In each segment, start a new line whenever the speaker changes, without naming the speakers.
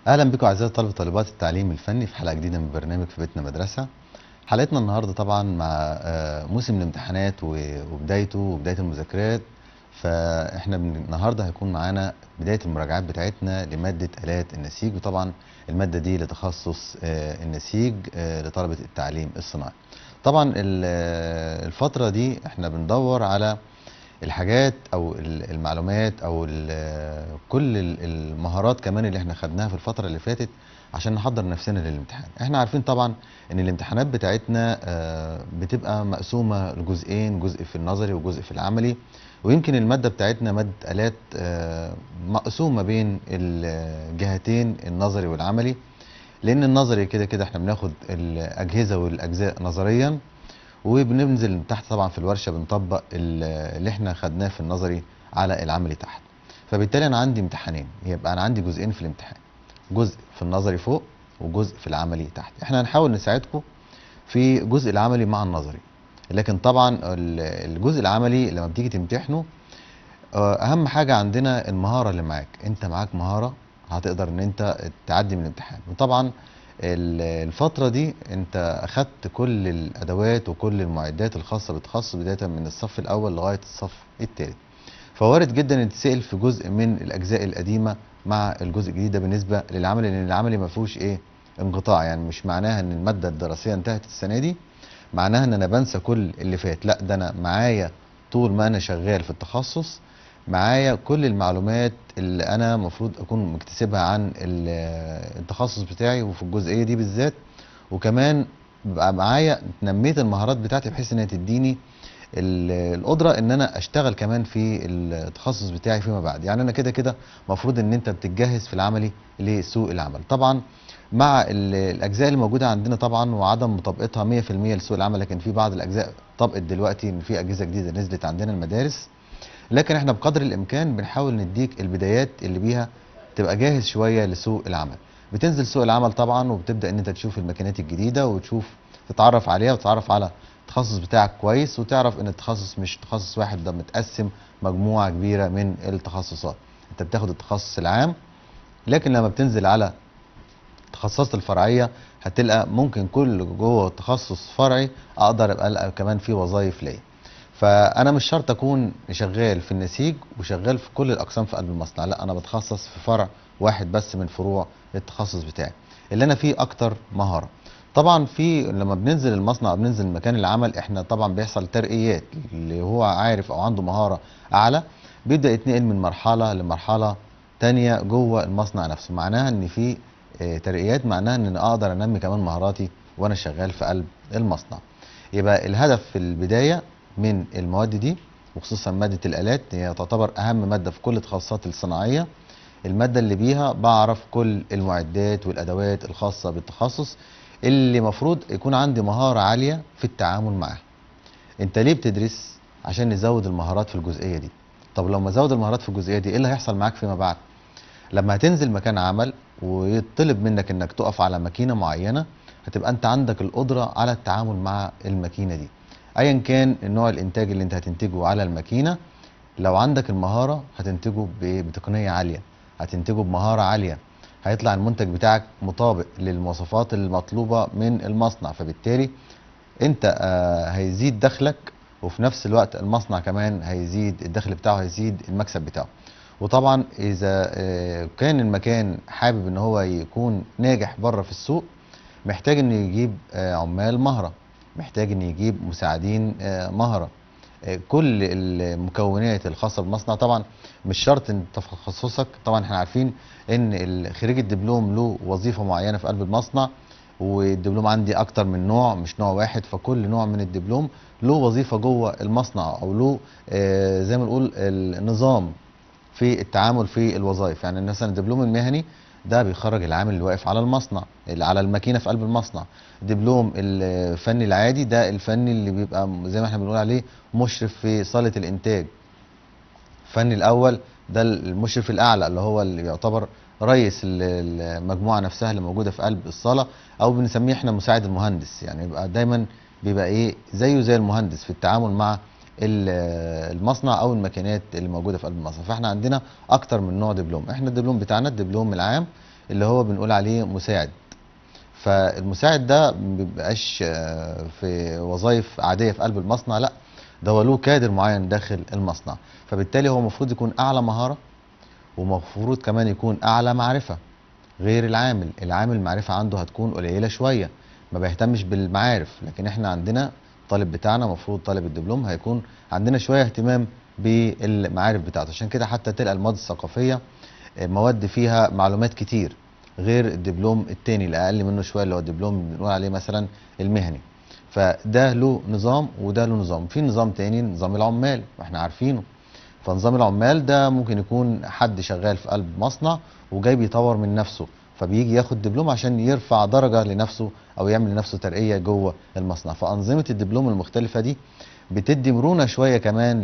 اهلا بكم اعزائي طلبه وطالبات التعليم الفني في حلقه جديده من برنامج في بيتنا مدرسه. حلقتنا النهارده طبعا مع موسم الامتحانات وبدايته وبدايه المذاكرات. فاحنا النهارده هيكون معانا بدايه المراجعات بتاعتنا لماده الات النسيج، وطبعا الماده دي لتخصص النسيج لطلبه التعليم الصناعي. طبعا الفتره دي احنا بندور على الحاجات او المعلومات او كل المهارات كمان اللي احنا خدناها في الفترة اللي فاتت عشان نحضر نفسنا للامتحان. احنا عارفين طبعا ان الامتحانات بتاعتنا بتبقى مقسومة لجزئين، جزء في النظري وجزء في العملي. ويمكن المادة بتاعتنا مادة آلات مقسومة بين الجهتين النظري والعملي، لان النظري كده كده احنا بناخد الاجهزة والاجزاء نظريا، وبننزل تحت طبعا في الورشه بنطبق اللي احنا خدناه في النظري على العملي تحت. فبالتالي انا عندي امتحانين، يبقى انا عندي جزئين في الامتحان، جزء في النظري فوق وجزء في العملي تحت. احنا هنحاول نساعدكم في جزء العملي مع النظري، لكن طبعا الجزء العملي لما بتيجي تمتحنه اهم حاجه عندنا المهاره اللي معاك. انت معاك مهاره هتقدر ان انت تعدي من الامتحان. وطبعا الفتره دي انت اخدت كل الادوات وكل المعدات الخاصه بالتخصص بدايه من الصف الاول لغايه الصف الثالث. فوارد جدا ان تسال في جزء من الاجزاء القديمه مع الجزء الجديد ده بالنسبه للعملي، لان العملي ما فيهوش انقطاع. يعني مش معناها ان الماده الدراسيه انتهت السنه دي معناها ان انا بنسى كل اللي فات، لا، ده انا معايا طول ما انا شغال في التخصص معايا كل المعلومات اللي انا المفروض اكون مكتسبها عن التخصص بتاعي وفي الجزئيه دي بالذات. وكمان بقى معايا نميت المهارات بتاعتي بحيث انها تديني القدره ان انا اشتغل كمان في التخصص بتاعي فيما بعد. يعني انا كده كده المفروض ان انت بتتجهز في العملي لسوق العمل. طبعا مع الاجزاء اللي موجوده عندنا طبعا وعدم مطابقتها 100% لسوق العمل، لكن في بعض الاجزاء طبقت دلوقتي ان في اجهزه جديده نزلت عندنا المدارس. لكن احنا بقدر الامكان بنحاول نديك البدايات اللي بيها تبقى جاهز شويه لسوق العمل. بتنزل سوق العمل طبعا وبتبدا ان انت تشوف الماكينات الجديده وتشوف تتعرف عليها وتتعرف على التخصص بتاعك كويس، وتعرف ان التخصص مش تخصص واحد، ده متقسم مجموعه كبيره من التخصصات. انت بتاخد التخصص العام، لكن لما بتنزل على التخصصات الفرعيه هتلقى ممكن كل جوه تخصص فرعي اقدر ابقى ألقى كمان في وظائف ليا. فانا مش شرط اكون شغال في النسيج وشغال في كل الاقسام في قلب المصنع، لا، انا بتخصص في فرع واحد بس من فروع التخصص بتاعي اللي انا فيه اكتر مهاره. طبعا في لما بننزل المصنع او بننزل مكان العمل احنا طبعا بيحصل ترقيات، اللي هو عارف او عنده مهاره اعلى بيبدا يتنقل من مرحله لمرحله تانية جوه المصنع نفسه. معناها ان في ترقيات، معناها ان انا اقدر انمي كمان مهاراتي وانا شغال في قلب المصنع. يبقى الهدف في البدايه من المواد دي، وخصوصا مادة الآلات، هي تعتبر أهم مادة في كل التخصصات الصناعية. المادة اللي بيها بعرف كل المعدات والأدوات الخاصة بالتخصص اللي مفروض يكون عندي مهارة عالية في التعامل معها. انت ليه بتدرس؟ عشان نزود المهارات في الجزئية دي. طب لو ما زود المهارات في الجزئية دي ايه اللي هيحصل معاك فيما بعد؟ لما هتنزل مكان عمل ويطلب منك انك تقف على ماكينة معينة، هتبقى انت عندك القدرة على التعامل مع الماكينة دي ايا كان النوع الانتاج اللي انت هتنتجه على الماكينة. لو عندك المهارة هتنتجه بتقنية عالية، هتنتجه بمهارة عالية، هيطلع المنتج بتاعك مطابق للمواصفات المطلوبة من المصنع. فبالتالي انت هيزيد دخلك، وفي نفس الوقت المصنع كمان هيزيد الدخل بتاعه، هيزيد المكسب بتاعه. وطبعا اذا كان المكان حابب ان هو يكون ناجح بره في السوق، محتاج انه يجيب عمال مهرة، محتاج انه يجيب مساعدين مهرة. كل المكونات الخاصة بالمصنع طبعا مش شرط ان تخصصك. طبعا احنا عارفين ان خريج الدبلوم له وظيفة معينة في قلب المصنع، والدبلوم عندي اكتر من نوع مش نوع واحد، فكل نوع من الدبلوم له وظيفة جوه المصنع او له زي ما نقول النظام في التعامل في الوظائف. يعني مثلا الدبلوم المهني ده بيخرج العامل اللي واقف على المصنع اللي على الماكينه في قلب المصنع. دبلوم الفني العادي ده الفني اللي بيبقى زي ما احنا بنقول عليه مشرف في صاله الانتاج. الفني الاول ده المشرف الاعلى اللي هو اللي يعتبر رئيس المجموعه نفسها اللي موجوده في قلب الصاله، او بنسميه احنا مساعد المهندس. يعني يبقى دايما بيبقى زيه زي المهندس في التعامل مع المصنع او الماكينات اللي موجوده في قلب المصنع. فاحنا عندنا اكتر من نوع دبلوم. احنا الدبلوم بتاعنا الدبلوم العام اللي هو بنقول عليه مساعد. فالمساعد ده ما بيبقاش في وظائف عاديه في قلب المصنع، لا، ده هو له كادر معين داخل المصنع. فبالتالي هو المفروض يكون اعلى مهاره، ومفروض كمان يكون اعلى معرفه. غير العامل المعرفه عنده هتكون قليله شويه، ما بيهتمش بالمعارف. لكن احنا عندنا الطالب بتاعنا، مفروض طالب الدبلوم هيكون عندنا شويه اهتمام بالمعارف بتاعته. عشان كده حتى تلقى المواد الثقافيه مواد فيها معلومات كتير، غير الدبلوم التاني اللي اقل منه شويه، اللي هو الدبلوم اللي بنقول عليه مثلا المهني. فده له نظام وده له نظام. في نظام تاني نظام العمال واحنا عارفينه. فنظام العمال ده ممكن يكون حد شغال في قلب مصنع وجاي بيطور من نفسه، فبيجي ياخد دبلوم عشان يرفع درجة لنفسه او يعمل لنفسه ترقية جوه المصنع. فأنظمة الدبلوم المختلفة دي بتدي مرونة شوية كمان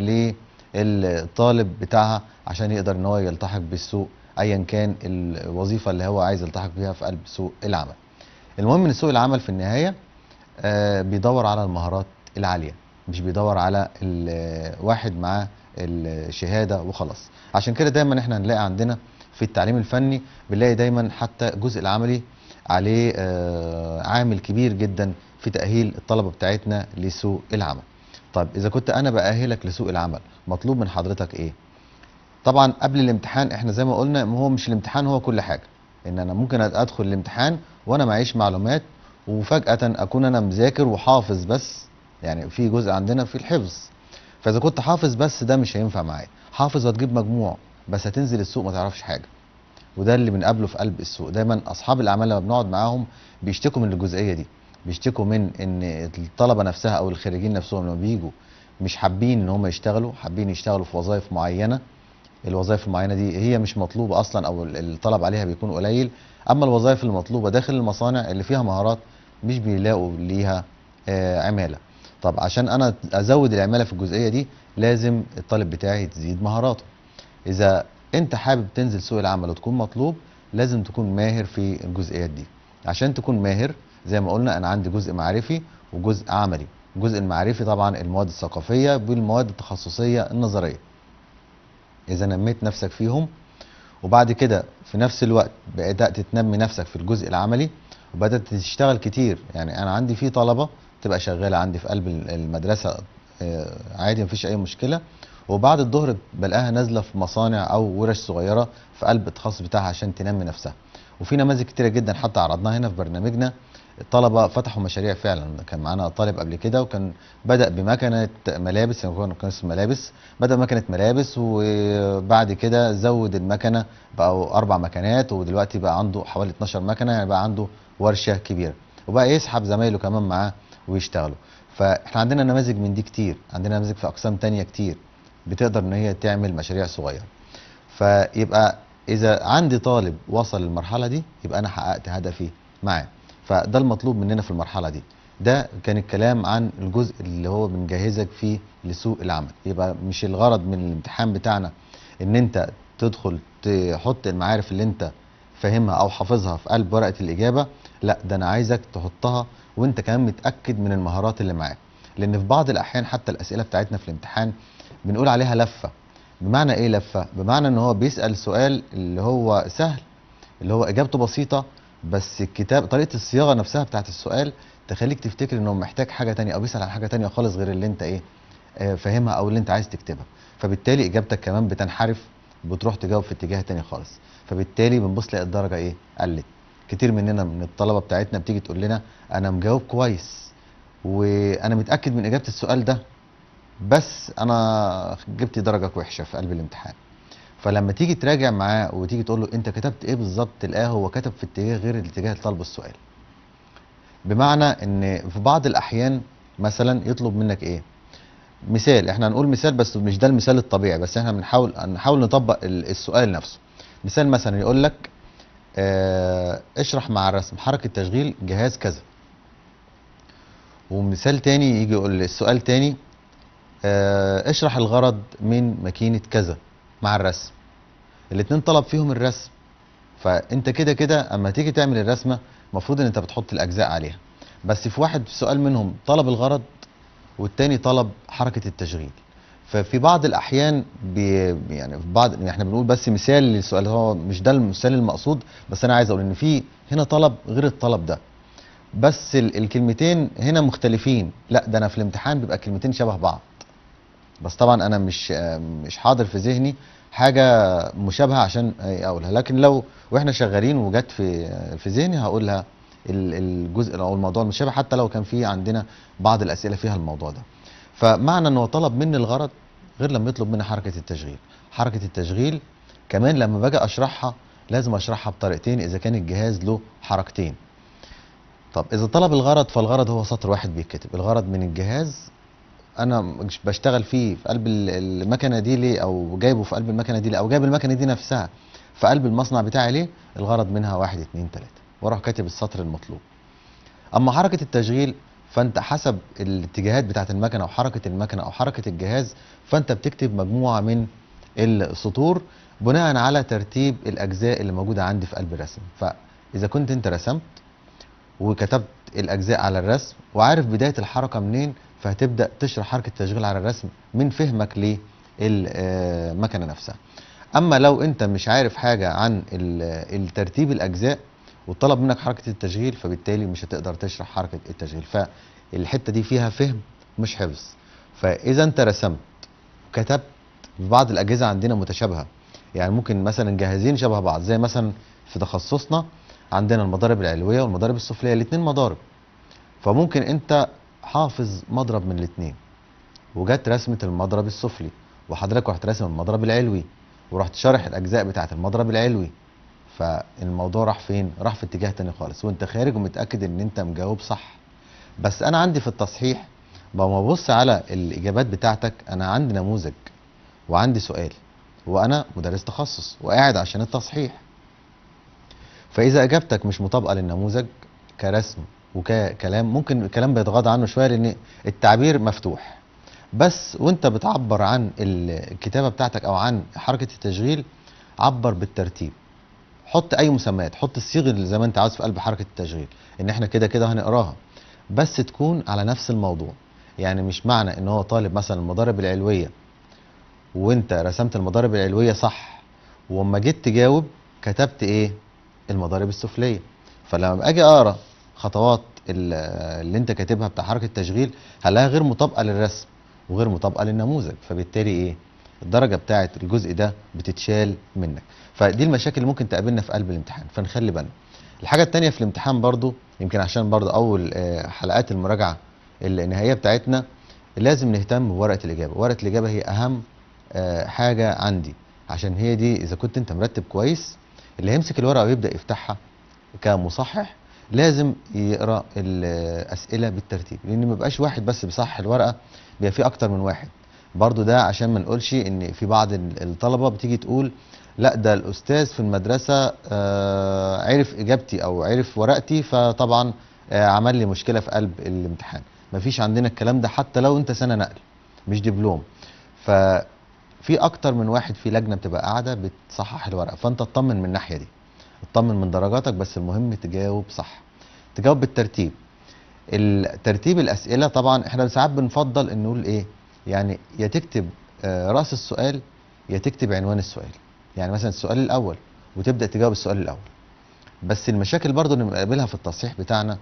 للطالب بتاعها عشان يقدر ان هو يلتحق بالسوق، ايا كان الوظيفة اللي هو عايز يلتحق بيها في قلب سوق العمل. المهم ان سوق العمل في النهاية بيدور على المهارات العالية، مش بيدور على واحد معاه الشهادة وخلاص. عشان كده دايما احنا هنلاقي عندنا في التعليم الفني، بنلاقي دايما حتى الجزء العملي عليه عامل كبير جدا في تأهيل الطلبة بتاعتنا لسوق العمل. طيب إذا كنت أنا بأهلك لسوق العمل، مطلوب من حضرتك إيه؟ طبعا قبل الامتحان احنا زي ما قلنا، ما هو مش الامتحان هو كل حاجة. ان انا ممكن ادخل الامتحان وانا معيش معلومات، وفجأة اكون انا مذاكر وحافظ بس. يعني في جزء عندنا في الحفظ، فاذا كنت حافظ بس ده مش هينفع معايا. حافظ وتجيب مجموع بس هتنزل السوق ما تعرفش حاجة. وده اللي بنقابله في قلب السوق. دايما اصحاب الاعمال لما بنقعد معاهم بيشتكوا من الجزئية دي، بيشتكوا من ان الطلبة نفسها او الخريجين نفسهم لما بيجوا مش حابين ان هم يشتغلوا، حابين يشتغلوا في وظائف معينة. الوظائف المعينه دي هي مش مطلوبه اصلا، او الطلب عليها بيكون قليل. اما الوظائف المطلوبه داخل المصانع اللي فيها مهارات مش بيلاقوا ليها عماله. طب عشان انا ازود العماله في الجزئيه دي، لازم الطالب بتاعي تزيد مهاراته. اذا انت حابب تنزل سوق العمل وتكون مطلوب، لازم تكون ماهر في الجزئيات دي. عشان تكون ماهر زي ما قلنا، انا عندي جزء معرفي وجزء عملي. الجزء المعرفي طبعا المواد الثقافيه بالمواد التخصصيه النظريه. اذا نميت نفسك فيهم، وبعد كده في نفس الوقت بدأت تنمي نفسك في الجزء العملي وبدأت تشتغل كتير. يعني انا عندي في طلبة تبقى شغالة عندي في قلب المدرسة عادي مفيش اي مشكلة، وبعد الظهر بلاقيها نازلة في مصانع او ورش صغيرة في قلب التخصص بتاعها عشان تنمي نفسها. وفي نماذج كتيرة جدا حتى عرضناها هنا في برنامجنا. الطلبة فتحوا مشاريع فعلا. كان معانا طالب قبل كده وكان بدأ بمكنة ملابس، يعني كان اسمه ملابس، بدأ مكنة ملابس وبعد كده زود المكنة بقوا 4 مكنات، ودلوقتي بقى عنده حوالي 12 مكنة، يعني بقى عنده ورشة كبيرة، وبقى يسحب زمايله كمان معاه ويشتغلوا. فاحنا عندنا نماذج من دي كتير، عندنا نماذج في أقسام تانية كتير بتقدر ان هي تعمل مشاريع صغيرة. فيبقى اذا عندي طالب وصل للمرحلة دي يبقى انا حققت هدفي معاه. فده المطلوب مننا في المرحلة دي. ده كان الكلام عن الجزء اللي هو بنجهزك فيه لسوق العمل. يبقى مش الغرض من الامتحان بتاعنا ان انت تدخل تحط المعارف اللي انت فاهمها او حافظها في قلب ورقة الاجابة، لا، ده انا عايزك تحطها وانت كمان متأكد من المهارات اللي معاك. لان في بعض الاحيان حتى الاسئلة بتاعتنا في الامتحان بنقول عليها لفة. بمعنى ايه لفة؟ بمعنى ان هو بيسأل سؤال اللي هو سهل، اللي هو اجابته بسيطة، بس الكتاب طريقة الصياغة نفسها بتاعت السؤال تخليك تفتكر انه محتاج حاجة تانية او بيسأل عن حاجة تانية خالص غير اللي انت ايه فاهمها او اللي انت عايز تكتبها. فبالتالي اجابتك كمان بتنحرف، بتروح تجاوب في اتجاه تاني خالص. فبالتالي بنبص تلاقي الدرجة ايه قلت. كتير مننا من الطلبة بتاعتنا بتيجي تقول لنا انا مجاوب كويس وانا متأكد من اجابة السؤال ده، بس انا جبت درجة وحشة في قلب الامتحان. فلما تيجي تراجع معاه وتيجي تقول له انت كتبت ايه بالظبط، تلاقاه هو كتب في اتجاه غير الاتجاه اللي طالبه السؤال. بمعنى ان في بعض الاحيان مثلا يطلب منك ايه، مثال، احنا هنقول مثال بس مش ده المثال الطبيعي، بس احنا بنحاول نطبق السؤال نفسه. مثال مثلا يقول لك اشرح مع الرسم حركة تشغيل جهاز كذا. ومثال تاني يجي يقول السؤال تاني اشرح الغرض من ماكينة كذا مع الرسم. الاتنين طلب فيهم الرسم. فانت كده كده اما تيجي تعمل الرسمه المفروض ان انت بتحط الاجزاء عليها، بس في واحد في سؤال منهم طلب الغرض والتاني طلب حركه التشغيل. ففي بعض الاحيان يعني في بعض، يعني احنا بنقول بس مثال للسؤال، هو مش ده المثال المقصود، بس انا عايز اقول ان في هنا طلب غير الطلب ده، بس الكلمتين هنا مختلفين. لا ده انا في الامتحان بيبقى كلمتين شبه بعض، بس طبعا انا مش حاضر في ذهني حاجه مشابهه عشان اقولها، لكن لو واحنا شغالين وجت في ذهني هقولها الجزء او الموضوع المشابه، حتى لو كان في عندنا بعض الاسئله فيها الموضوع ده. فمعنى انه طلب مني الغرض غير لما يطلب مني حركه التشغيل. حركه التشغيل كمان لما باجي اشرحها لازم اشرحها بطريقتين اذا كان الجهاز له حركتين. طب اذا طلب الغرض فالغرض هو سطر واحد بيتكتب، الغرض من الجهاز انا مش بشتغل فيه في قلب المكنه دي ليه، او جايبه في قلب المكنه دي ليه، او جايب المكنه دي نفسها في قلب المصنع بتاعي ليه، الغرض منها واحد اتنين تلاته، واروح كاتب السطر المطلوب. اما حركه التشغيل فانت حسب الاتجاهات بتاعت المكنه او حركه المكنه او حركه الجهاز، فانت بتكتب مجموعه من السطور بناء على ترتيب الاجزاء اللي موجوده عندي في قلب الرسم. فاذا كنت انت رسمت وكتبت الاجزاء على الرسم وعارف بدايه الحركه منين، فهتبدا تشرح حركه التشغيل على الرسم من فهمك للمكنه نفسها. اما لو انت مش عارف حاجه عن الترتيب الاجزاء وطلب منك حركه التشغيل، فبالتالي مش هتقدر تشرح حركه التشغيل. فالحته دي فيها فهم مش حفظ. فاذا انت رسمت وكتبت، في بعض الاجهزه عندنا متشابهه، يعني ممكن مثلا جهازين شبه بعض، زي مثلا في تخصصنا عندنا المضارب العلويه والمضارب السفليه، الاثنين مضارب، فممكن انت حافظ مضرب من الاثنين وجت رسمه المضرب السفلي، وحضرتك رحت راسم المضرب العلوي ورحت شارح الاجزاء بتاعه المضرب العلوي، فالموضوع راح فين؟ راح في اتجاه تاني خالص، وانت خارج ومتاكد ان انت مجاوب صح. بس انا عندي في التصحيح بقى ببص على الاجابات بتاعتك، انا عندي نموذج وعندي سؤال، وانا مدرس تخصص وقاعد عشان التصحيح. فاذا اجابتك مش مطابقه للنموذج كرسم وككلام، ممكن الكلام بيتغاضى عنه شويه لان التعبير مفتوح، بس وانت بتعبر عن الكتابه بتاعتك او عن حركه التشغيل عبر بالترتيب. حط اي مسميات، حط الصيغ اللي زي ما انت عاوز في قلب حركه التشغيل، ان احنا كده كده هنقراها، بس تكون على نفس الموضوع. يعني مش معنى ان هو طالب مثلا المضارب العلويه وانت رسمت المضارب العلويه صح، واما جيت تجاوب كتبت ايه؟ المضارب السفليه. فلما اجي اقرا خطوات اللي انت كاتبها بتاع حركه التشغيل هلاقيها غير مطابقه للرسم وغير مطابقه للنموذج، فبالتالي ايه؟ الدرجه بتاعه الجزء ده بتتشال منك. فدي المشاكل اللي ممكن تقابلنا في قلب الامتحان، فنخلي بالنا. الحاجه الثانيه في الامتحان برضو، يمكن عشان برضو اول حلقات المراجعه النهائيه بتاعتنا، لازم نهتم بورقه الاجابه. ورقه الاجابه هي اهم حاجه عندي، عشان هي دي اذا كنت انت مرتب كويس، اللي هيمسك الورقه ويبدا يفتحها كمصحح لازم يقرا الاسئله بالترتيب، لان ما بيبقاش واحد بس بيصحح الورقه، بيبقى في اكتر من واحد. برضو ده عشان ما نقولش ان في بعض الطلبه بتيجي تقول لا ده الاستاذ في المدرسه عرف اجابتي او عرف ورقتي فطبعا عمل لي مشكله في قلب الامتحان. مفيش عندنا الكلام ده، حتى لو انت سنه نقل مش دبلوم، ففي اكتر من واحد في لجنه بتبقى قاعده بتصحح الورقه، فانت اطمن من الناحيه دي، اطمن من درجاتك، بس المهم تجاوب صح، تجاوب بالترتيب. الترتيب الاسئله طبعا احنا ساعات بنفضل ان نقول ايه، يعني يا تكتب راس السؤال يا تكتب عنوان السؤال، يعني مثلا السؤال الاول وتبدا تجاوب السؤال الاول. بس المشاكل برضو اللي بنقابلها في التصحيح بتاعنا،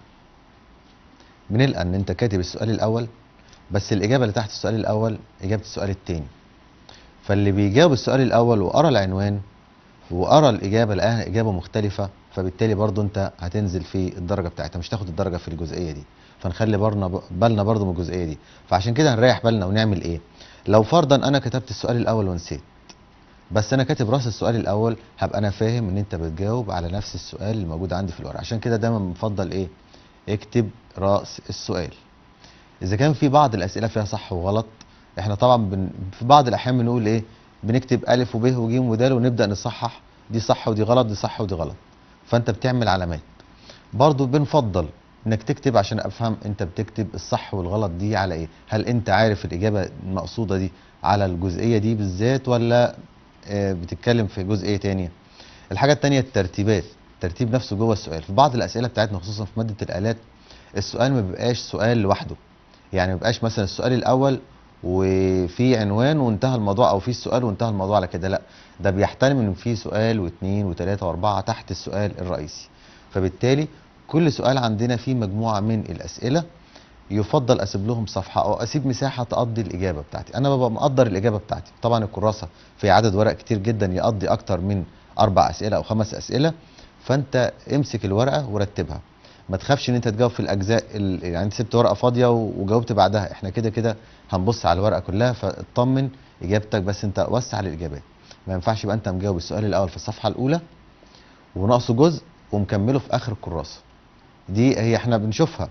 بنلقى ان انت كاتب السؤال الاول بس الاجابه اللي تحت السؤال الاول اجابه السؤال الثاني، فاللي بيجاوب السؤال الاول وقرا العنوان وقرا الاجابه لقاها اجابه مختلفه، فبالتالي برضو انت هتنزل في الدرجه بتاعتها، مش تاخد الدرجه في الجزئيه دي. فنخلي بالنا برضو من الجزئيه دي. فعشان كده هنريح بالنا ونعمل ايه؟ لو فرضا انا كتبت السؤال الاول ونسيت، بس انا كاتب راس السؤال الاول، هبقى انا فاهم ان انت بتجاوب على نفس السؤال اللي موجود عندي في الورقه. عشان كده دايما بنفضل ايه؟ اكتب راس السؤال. اذا كان في بعض الاسئله فيها صح وغلط، احنا طبعا في بعض الاحيان بنقول ايه؟ بنكتب الف وب وج ودال ونبدا نصحح، دي صح ودي غلط، دي صح ودي غلط، فانت بتعمل علامات. برضو بنفضل انك تكتب عشان افهم انت بتكتب الصح والغلط دي على ايه، هل انت عارف الاجابه المقصوده دي على الجزئيه دي بالذات ولا بتتكلم في جزئيه تانية. الحاجه التانية الترتيبات، الترتيب نفسه جوه السؤال. في بعض الاسئله بتاعتنا خصوصا في ماده الالات السؤال ما بيبقاش سؤال لوحده، يعني ما بيبقاش مثلا السؤال الاول وفي عنوان وانتهى الموضوع، او في السؤال وانتهى الموضوع على كده. لا، ده بيحترم ان في سؤال واثنين وثلاثة واربعة تحت السؤال الرئيسي. فبالتالي كل سؤال عندنا فيه مجموعة من الاسئلة، يفضل اسيب لهم صفحة او اسيب مساحة تقضي الاجابة بتاعتي. انا ببقى مقدر الاجابة بتاعتي. طبعا الكراسة في عدد ورق كتير جدا يقضي اكتر من 4 اسئلة او 5 اسئلة، فانت امسك الورقة ورتبها. ما تخافش ان انت تجاوب في الاجزاء يعني انت سبت ورقة فاضية وجاوبت بعدها، احنا كده كده هنبص على الورقة كلها، فاطمن اجابتك، بس انت وسع الاجابات. ما ينفعش يبقى انت مجاوب السؤال الاول في الصفحة الاولى وناقصه جزء ومكمله في اخر الكراسة. دي هي احنا بنشوفها،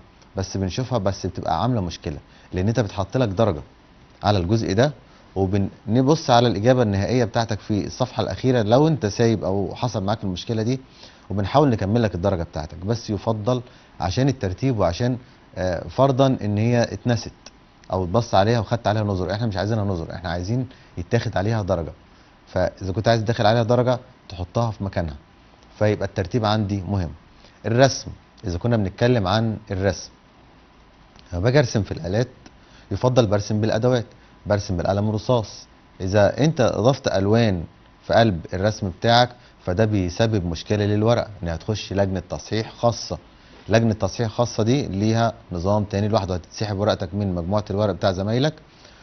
بس بتبقى عامله مشكله، لان انت بتحط لك درجه على الجزء ده، وبنبص على الاجابه النهائيه بتاعتك في الصفحه الاخيره لو انت سايب او حصل معاك المشكله دي، وبنحاول نكمل لك الدرجه بتاعتك. بس يفضل عشان الترتيب، وعشان فرضا ان هي اتنست او اتبص عليها وخدت عليها نظر، احنا مش عايزينها نظر، احنا عايزين يتاخد عليها درجه. فاذا كنت عايز تدخل عليها درجه تحطها في مكانها، فيبقى الترتيب عندي مهم. الرسم، اذا كنا بنتكلم عن الرسم، لما باجي ارسم في الالات يفضل برسم بالادوات، برسم بالقلم الرصاص. اذا انت اضفت الوان في قلب الرسم بتاعك فده بيسبب مشكله للورقه، انها تخش لجنه تصحيح خاصه. لجنه تصحيح خاصه دي ليها نظام تاني لوحده، هتتسحب ورقتك من مجموعه الورق بتاع زمايلك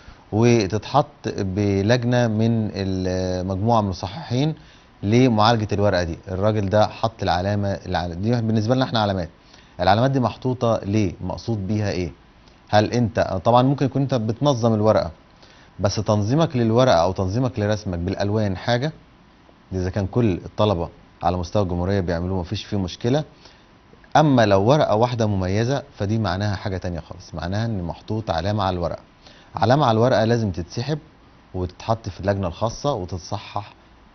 وتتحط بلجنه من مجموعه من المصححين لمعالجه الورقه دي. الراجل ده حط العلامه دي بالنسبه لنا احنا علامات. العلامات دي محطوطه ليه؟ مقصود بيها ايه؟ هل انت طبعا ممكن يكون انت بتنظم الورقه، بس تنظيمك للورقه او تنظيمك لرسمك بالالوان حاجه، اذا كان كل الطلبه على مستوى الجمهوريه بيعملوه مفيش فيه مشكله. اما لو ورقه واحده مميزه فدي معناها حاجه تانية خالص، معناها ان محطوط علامه على الورقه. علامه على الورقه لازم تتسحب وتتحط في اللجنه الخاصه وتتصحح.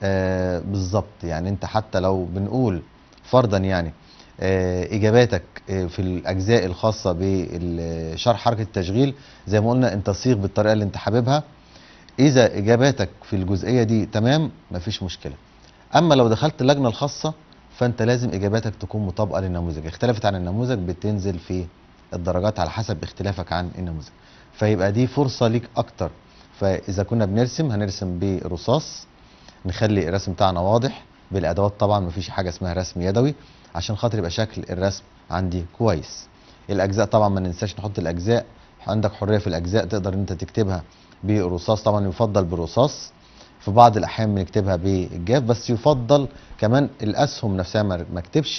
بالظبط، يعني انت حتى لو بنقول فرضا يعني اجاباتك في الاجزاء الخاصه بشرح حركه التشغيل، زي ما قلنا انت صيغ بالطريقه اللي انت حاببها. اذا اجاباتك في الجزئيه دي تمام مفيش مشكله. اما لو دخلت اللجنه الخاصه فانت لازم اجاباتك تكون مطابقه للنموذج، اختلفت عن النموذج بتنزل في الدرجات على حسب اختلافك عن النموذج. فيبقى دي فرصه ليك اكتر. فاذا كنا بنرسم هنرسم برصاص، نخلي الرسم بتاعنا واضح بالادوات. طبعا مفيش حاجه اسمها رسم يدوي عشان خاطر يبقى شكل الرسم عندي كويس. الاجزاء طبعا ما ننساش نحط الاجزاء، عندك حريه في الاجزاء، تقدر انت تكتبها بالرصاص، طبعا يفضل بالرصاص. في بعض الاحيان بنكتبها بالجاف، بس يفضل كمان الاسهم نفسها ما اكتبش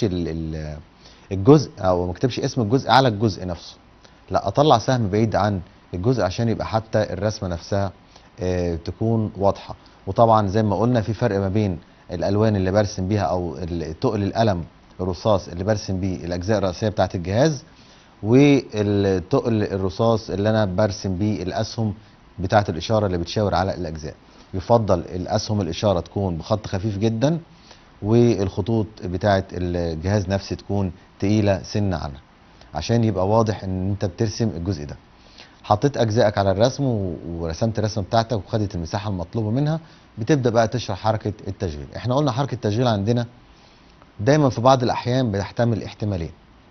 الجزء، او ما اكتبش اسم الجزء على الجزء نفسه، لا اطلع سهم بعيد عن الجزء عشان يبقى حتى الرسمه نفسها تكون واضحه. وطبعا زي ما قلنا في فرق ما بين الالوان اللي برسم بيها او تقل القلم الرصاص اللي برسم بيه الاجزاء الرئيسيه بتاعه الجهاز، والتقل الرصاص اللي انا برسم بيه الاسهم بتاعه الاشاره اللي بتشاور على الاجزاء. يفضل الاسهم الاشاره تكون بخط خفيف جدا، والخطوط بتاعه الجهاز نفسه تكون تقيله سن عنها، عشان يبقى واضح ان انت بترسم الجزء ده. حطيت اجزائك على الرسم ورسمت الرسمه بتاعتك وخدت المساحه المطلوبه منها، بتبدا بقى تشرح حركه التشغيل. احنا قلنا حركه التشغيل عندنا دايما في بعض الاحيان بتحتمل احتمالين.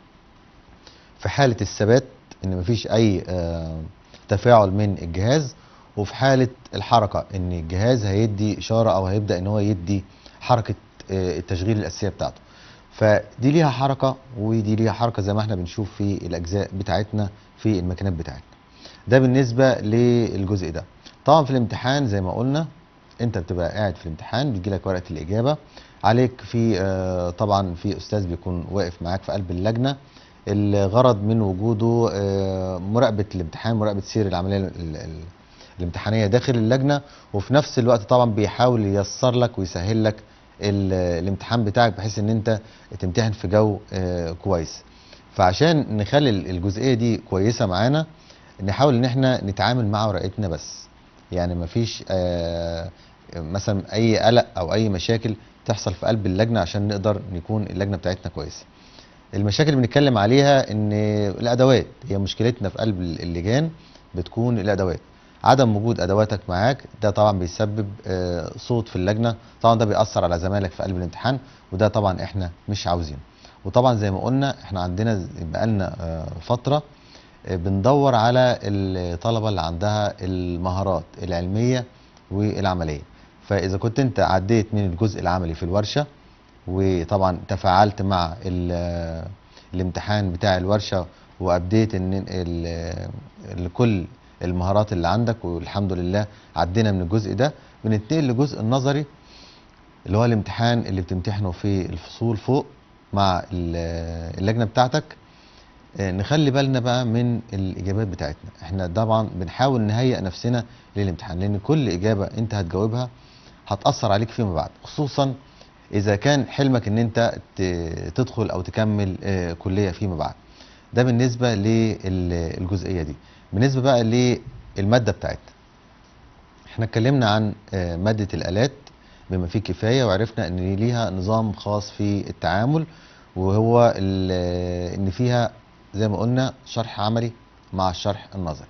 في حاله الثبات ان مفيش اي تفاعل من الجهاز، وفي حاله الحركه ان الجهاز هيدي اشاره او هيبدا ان هو يدي حركه التشغيل الاساسيه بتاعته. فدي ليها حركه ودي ليها حركه زي ما احنا بنشوف في الاجزاء بتاعتنا في الماكينات بتاعتنا. ده بالنسبه للجزء ده. طبعا في الامتحان زي ما قلنا انت بتبقى قاعد في الامتحان بيجي لك ورقه الاجابه عليك، في طبعا في استاذ بيكون واقف معاك في قلب اللجنه. الغرض من وجوده مراقبه الامتحان، مراقبه سير العمليه الامتحانيه داخل اللجنه، وفي نفس الوقت طبعا بيحاول ييسر لك ويسهل لك الامتحان بتاعك بحيث ان انت تمتحن في جو كويس. فعشان نخلي الجزئيه دي كويسه معانا نحاول ان احنا نتعامل مع ورقتنا بس، يعني مفيش مثلا اي قلق او اي مشاكل تحصل في قلب اللجنه عشان نقدر نكون اللجنه بتاعتنا كويسه. المشاكل اللي بنتكلم عليها ان الادوات هي مشكلتنا في قلب اللجان، بتكون الادوات. عدم وجود ادواتك معاك ده طبعا بيسبب صوت في اللجنه، طبعا ده بيأثر على زمايلك في قلب الامتحان، وده طبعا احنا مش عاوزينه. وطبعا زي ما قلنا احنا عندنا بقالنا فتره بندور على الطلبه اللي عندها المهارات العلميه والعمليه. فاذا كنت انت عديت من الجزء العملي في الورشه، وطبعا تفاعلت مع الامتحان بتاع الورشه، وابديت ان كل المهارات اللي عندك، والحمد لله عدينا من الجزء ده، بننتقل للجزء النظري اللي هو الامتحان اللي بتمتحنه في الفصول فوق مع اللجنه بتاعتك. نخلي بالنا بقى من الاجابات بتاعتنا. احنا طبعا بنحاول نهيئ نفسنا للامتحان، لان كل اجابه انت هتجاوبها هتاثر عليك فيما بعد، خصوصا اذا كان حلمك ان انت تدخل او تكمل كليه فيما بعد. ده بالنسبه للجزئيه دي. بالنسبه بقى للماده بتاعتنا، احنا اتكلمنا عن ماده الالات بما فيه كفايه، وعرفنا ان ليها نظام خاص في التعامل، وهو ان فيها زي ما قلنا شرح عملي مع الشرح النظري.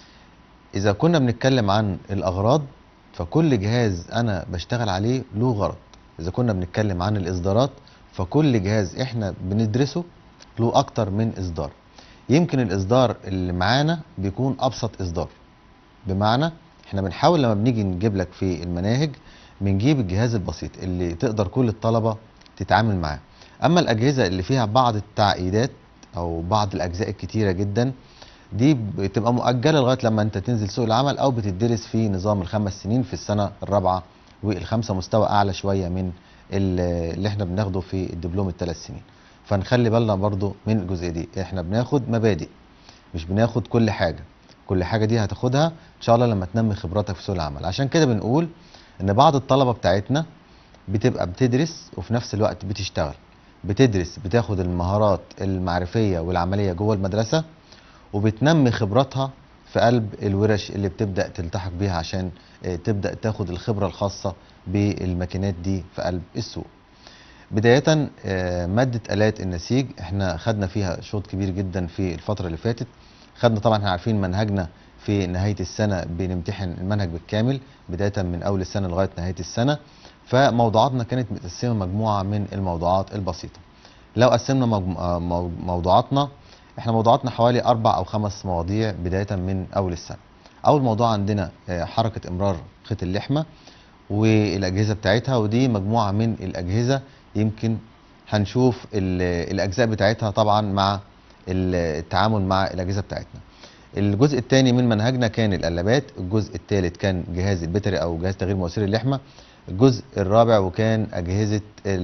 اذا كنا بنتكلم عن الاغراض، فكل جهاز انا بشتغل عليه له غرض. اذا كنا بنتكلم عن الاصدارات، فكل جهاز احنا بندرسه له اكتر من اصدار. يمكن الاصدار اللي معانا بيكون ابسط اصدار، بمعنى احنا بنحاول لما بنيجي نجيب لك في المناهج بنجيب الجهاز البسيط اللي تقدر كل الطلبة تتعامل معاه. اما الاجهزة اللي فيها بعض التعقيدات او بعض الاجزاء الكتيرة جدا، دي بتبقى مؤجلة لغاية لما انت تنزل سوق العمل، او بتدرس في نظام الخمس سنين في السنة الرابعة والخامسة، مستوى اعلى شوية من اللي احنا بناخده في الدبلوم الثلاث سنين. فنخلي بالنا برضو من الجزئية دي، احنا بناخد مبادئ مش بناخد كل حاجة. كل حاجة دي هتاخدها ان شاء الله لما تنمي خبراتك في سوق العمل. عشان كده بنقول ان بعض الطلبة بتاعتنا بتبقى بتدرس وفي نفس الوقت بتشتغل. بتدرس بتاخد المهارات المعرفية والعملية جوه المدرسة، وبتنمي خبراتها في قلب الورش اللي بتبدأ تلتحق بيها، عشان تبدأ تاخد الخبرة الخاصة بالماكينات دي في قلب السوق. بداية مادة آلات النسيج احنا خدنا فيها شوط كبير جدا في الفترة اللي فاتت. خدنا طبعا، احنا عارفين منهجنا في نهاية السنة بنمتحن المنهج بالكامل بداية من أول السنة لغاية نهاية السنة. فموضوعاتنا كانت متقسمة مجموعة من الموضوعات البسيطة. لو قسمنا موضوعاتنا، احنا موضوعاتنا حوالي 4 أو 5 مواضيع بداية من أول السنة. أول موضوع عندنا حركة إمرار خيط اللحمة والأجهزة بتاعتها، ودي مجموعة من الأجهزة. يمكن هنشوف الأجزاء بتاعتها طبعا مع التعامل مع الأجهزة بتاعتنا. الجزء الثاني من منهجنا كان القلابات. الجزء الثالث كان جهاز البتري أو جهاز تغيير مواسير اللحمة. الجزء الرابع وكان أجهزة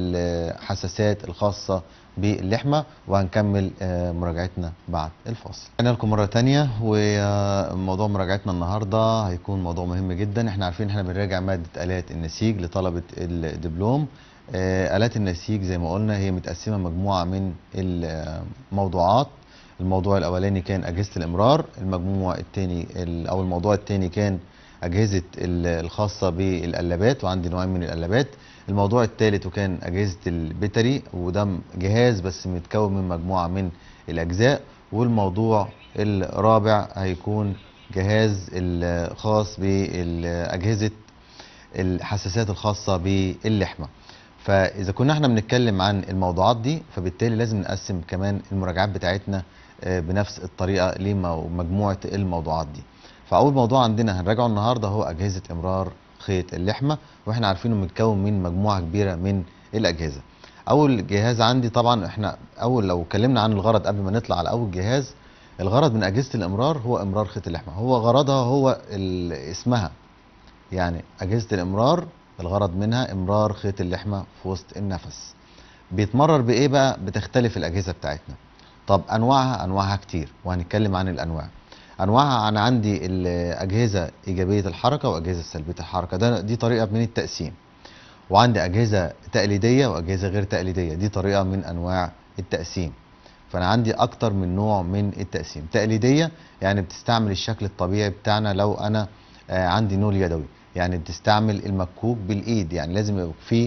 الحساسات الخاصة باللحمة. وهنكمل مراجعتنا بعد الفاصل. أنا لكم مرة تانية، وموضوع مراجعتنا النهاردة هيكون موضوع مهم جدا. احنا عارفين احنا بنراجع مادة آلات النسيج لطلبة الدبلوم. آلات النسيج زي ما قلنا هي متقسمة مجموعة من الموضوعات. الموضوع الأولاني كان أجهزة الإمرار. المجموع الثاني أو الموضوع الثاني كان أجهزة الخاصة بالقلابات، وعندي نوعين من القلابات. الموضوع الثالث وكان أجهزة البتري، وده جهاز بس متكون من مجموعة من الأجزاء. والموضوع الرابع هيكون جهاز الخاص بأجهزة الحساسات الخاصة باللحمة. فإذا كنا احنا بنتكلم عن الموضوعات دي، فبالتالي لازم نقسم كمان المراجعات بتاعتنا بنفس الطريقة لمجموعة الموضوعات دي. فأول موضوع عندنا هنراجعه النهاردة هو أجهزة إمرار خيط اللحمة، واحنا عارفينه متكون من مجموعة كبيرة من الأجهزة. أول جهاز عندي طبعا، احنا لو اتكلمنا عن الغرض قبل ما نطلع على أول جهاز، الغرض من أجهزة الإمرار هو إمرار خيط اللحمة. هو غرضها هو اسمها، يعني أجهزة الإمرار الغرض منها إمرار خيط اللحمة في وسط النفس. بيتمرر بإيه بقى؟ بتختلف الأجهزة بتاعتنا. طب أنواعها كتير، وهنتكلم عن الأنواع. أنواعها أنا عندي الأجهزة إيجابية الحركة وأجهزة سلبية الحركة، دي طريقة من التقسيم. وعندي أجهزة تقليدية وأجهزة غير تقليدية، دي طريقة من أنواع التقسيم. فأنا عندي أكتر من نوع من التقسيم. تقليدية يعني بتستعمل الشكل الطبيعي بتاعنا. لو أنا عندي نول يدوي، يعني بتستعمل المكوك بالايد، يعني لازم يبقى في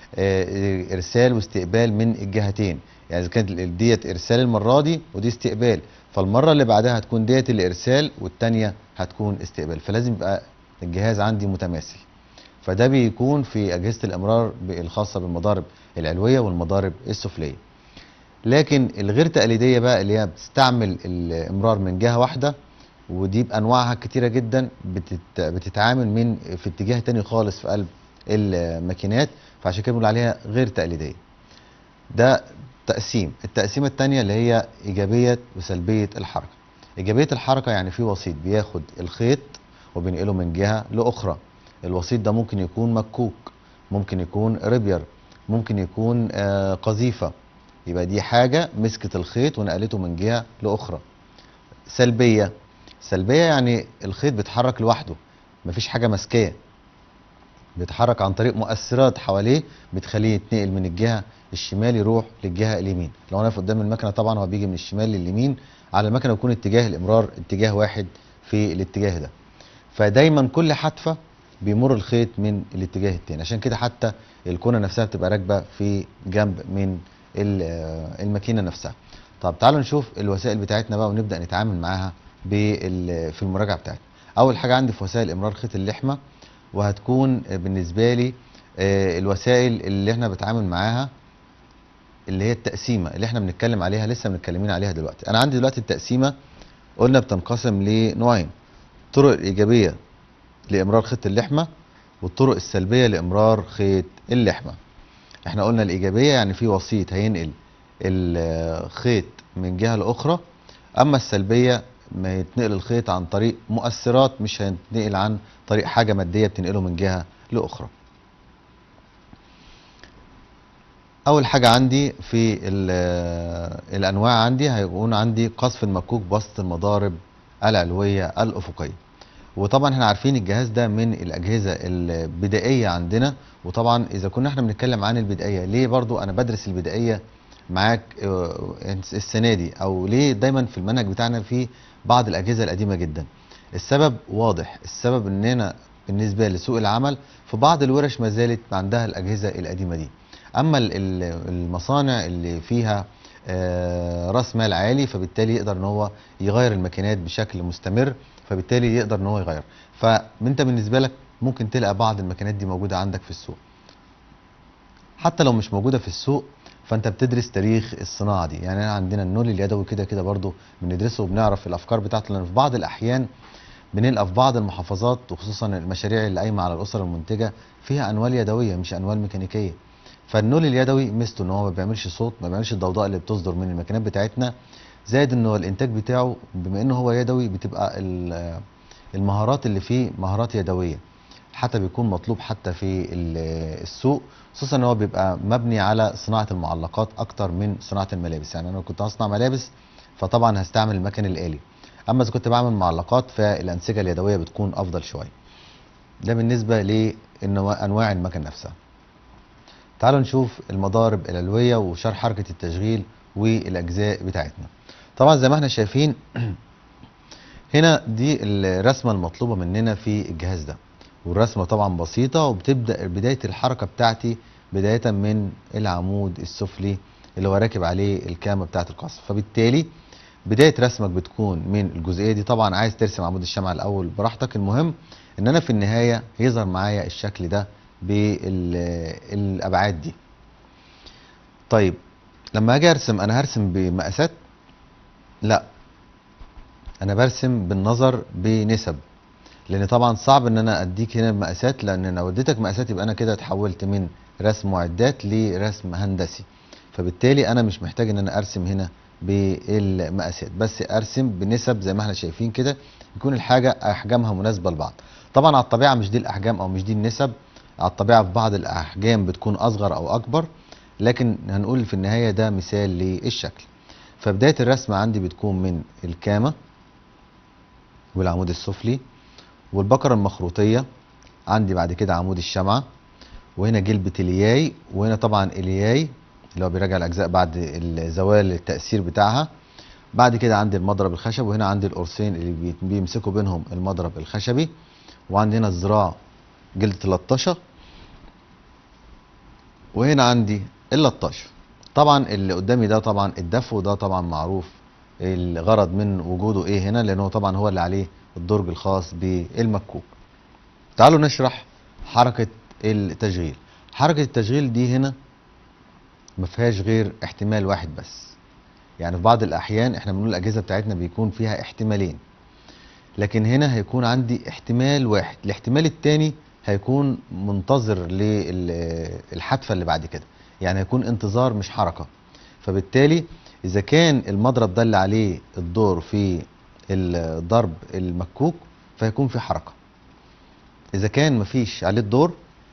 ارسال واستقبال من الجهتين. يعني اذا كانت ديت ارسال المره دي ودي استقبال، فالمره اللي بعدها هتكون ديت الارسال والثانيه هتكون استقبال. فلازم يبقى الجهاز عندي متماثل. فده بيكون في اجهزه الامرار الخاصه بالمضارب العلويه والمضارب السفليه. لكن الغير تقليديه بقى اللي هي بتستعمل الامرار من جهه واحده، ودي بانواعها كتيره جدا، بتتعامل من في اتجاه تاني خالص في قلب الماكينات، فعشان كده بنقول عليها غير تقليديه. ده التقسيمه التانيه اللي هي ايجابيه وسلبيه الحركه. ايجابيه الحركه يعني في وسيط بياخد الخيط وبينقله من جهه لاخرى. الوسيط ده ممكن يكون مكوك، ممكن يكون ريبير، ممكن يكون قذيفه. يبقى دي حاجه مسكت الخيط ونقلته من جهه لاخرى. سلبيه، سلبيه يعني الخيط بيتحرك لوحده، مفيش حاجه ماسكاه، بيتحرك عن طريق مؤثرات حواليه بتخليه يتنقل من الجهه الشمال يروح للجهه اليمين. لو انا واقف قدام المكنه طبعا هو بيجي من الشمال لليمين، على المكنه يكون اتجاه الامرار اتجاه واحد في الاتجاه ده. فدايما كل حدفه بيمر الخيط من الاتجاه التاني، عشان كده حتى الكونه نفسها بتبقى راكبه في جنب من الماكينه نفسها. طب تعالوا نشوف الوسائل بتاعتنا بقى ونبدا نتعامل معاها في المراجعه بتاعتنا. اول حاجه عندي في وسائل امرار خيط اللحمه، وهتكون بالنسبه لي الوسائل اللي احنا بنتعامل معاها اللي هي التقسيمه اللي احنا بنتكلم عليها، لسه متكلمين عليها دلوقتي. انا عندي دلوقتي التقسيمه قلنا بتنقسم لنوعين: الطرق الايجابيه لامرار خيط اللحمه، والطرق السلبيه لامرار خيط اللحمه. احنا قلنا الايجابيه يعني في وسيط هينقل الخيط من جهه لاخرى، اما السلبيه ما يتنقل الخيط عن طريق مؤثرات، مش هيتنقل عن طريق حاجه ماديه بتنقله من جهه لاخرى. اول حاجه عندي في الانواع عندي هيكون عندي قصف المكوك بواسطه المضارب العلويه الافقيه. وطبعا احنا عارفين الجهاز ده من الاجهزه البدائيه عندنا. وطبعا اذا كنا احنا بنتكلم عن البدائيه، ليه برضو انا بدرس البدائيه معاك السنه دي، او ليه دايما في المنهج بتاعنا في بعض الاجهزه القديمه جدا؟ السبب واضح، السبب اننا بالنسبه لسوق العمل في بعض الورش ما زالت عندها الاجهزه القديمه دي. اما المصانع اللي فيها راس مال عالي، فبالتالي يقدر ان هو يغير الماكينات بشكل مستمر، فبالتالي يقدر ان هو يغير. فانت بالنسبه لك ممكن تلقى بعض الماكينات دي موجوده عندك في السوق. حتى لو مش موجوده في السوق، فانت بتدرس تاريخ الصناعه دي. يعني عندنا النول اليدوي كده كده برضو بندرسه وبنعرف الافكار بتاعته، لان في بعض الاحيان بنلقى في بعض المحافظات وخصوصا المشاريع اللي قايمه على الاسر المنتجه فيها انوال يدويه مش انوال ميكانيكيه. فالنول اليدوي ميزته ان هو ما بيعملش صوت، ما بيعملش الضوضاء اللي بتصدر من الماكينات بتاعتنا، زائد ان هو الانتاج بتاعه بما انه هو يدوي بتبقى المهارات اللي فيه مهارات يدويه، حتى بيكون مطلوب حتى في السوق، خصوصا ان هو بيبقى مبني على صناعه المعلقات اكتر من صناعه الملابس. يعني انا كنت هصنع ملابس فطبعا هستعمل المكن الآلي، اما اذا كنت بعمل معلقات فالانسجه اليدويه بتكون افضل شويه. ده بالنسبه لانواع المكن نفسها. تعالوا نشوف المضارب العلويه وشرح حركه التشغيل والاجزاء بتاعتنا. طبعا زي ما احنا شايفين هنا دي الرسمه المطلوبه مننا في الجهاز ده، والرسمه طبعا بسيطه، وبتبدا بدايه الحركه بتاعتي بدايه من العمود السفلي اللي هو راكب عليه الكامه بتاعه القصف. فبالتالي بدايه رسمك بتكون من الجزئيه دي. طبعا عايز ترسم عمود الشمع الاول براحتك، المهم ان انا في النهايه يظهر معايا الشكل ده بالابعاد دي. طيب لما اجي ارسم، انا هرسم بمقاسات؟ لا، انا برسم بالنظر بنسب، لان طبعا صعب ان انا اديك هنا مقاسات، لان لو اديتك مقاسات يبقى انا كده اتحولت من رسم معدات لرسم هندسي، فبالتالي انا مش محتاج ان انا ارسم هنا بالمقاسات، بس ارسم بنسب زي ما احنا شايفين كده، يكون الحاجه احجامها مناسبه لبعض. طبعا على الطبيعه مش دي الاحجام او مش دي النسب، على الطبيعه في بعض الاحجام بتكون اصغر او اكبر، لكن هنقول في النهايه ده مثال للشكل. فبدايه الرسم عندي بتكون من الكامه والعمود السفلي والبقرة المخروطية، عندي بعد كده عمود الشمعة، وهنا جلبة الياي، وهنا طبعا الياي اللي هو بيراجع الأجزاء بعد زوال التأثير بتاعها. بعد كده عندي المضرب الخشب، وهنا عندي القرصين اللي بيمسكوا بينهم المضرب الخشبي، وعندي هنا الذراع جلدة اللطشة، وهنا عندي اللطاشة. طبعا اللي قدامي ده طبعا الدف، وده طبعا معروف الغرض من وجوده ايه هنا، لأنه طبعا هو اللي عليه الدرج الخاص بالمكوك. تعالوا نشرح حركة التشغيل. حركة التشغيل دي هنا ما فيهاش غير احتمال واحد بس. يعني في بعض الاحيان احنا بنقول الاجهزه بتاعتنا بيكون فيها احتمالين، لكن هنا هيكون عندي احتمال واحد. الاحتمال التاني هيكون منتظر للحدفه اللي بعد كده، يعني هيكون انتظار مش حركه. فبالتالي اذا كان المضرب ده اللي عليه الدور في الضرب المكوك فهيكون في حركه. اذا كان مفيش عليه الدور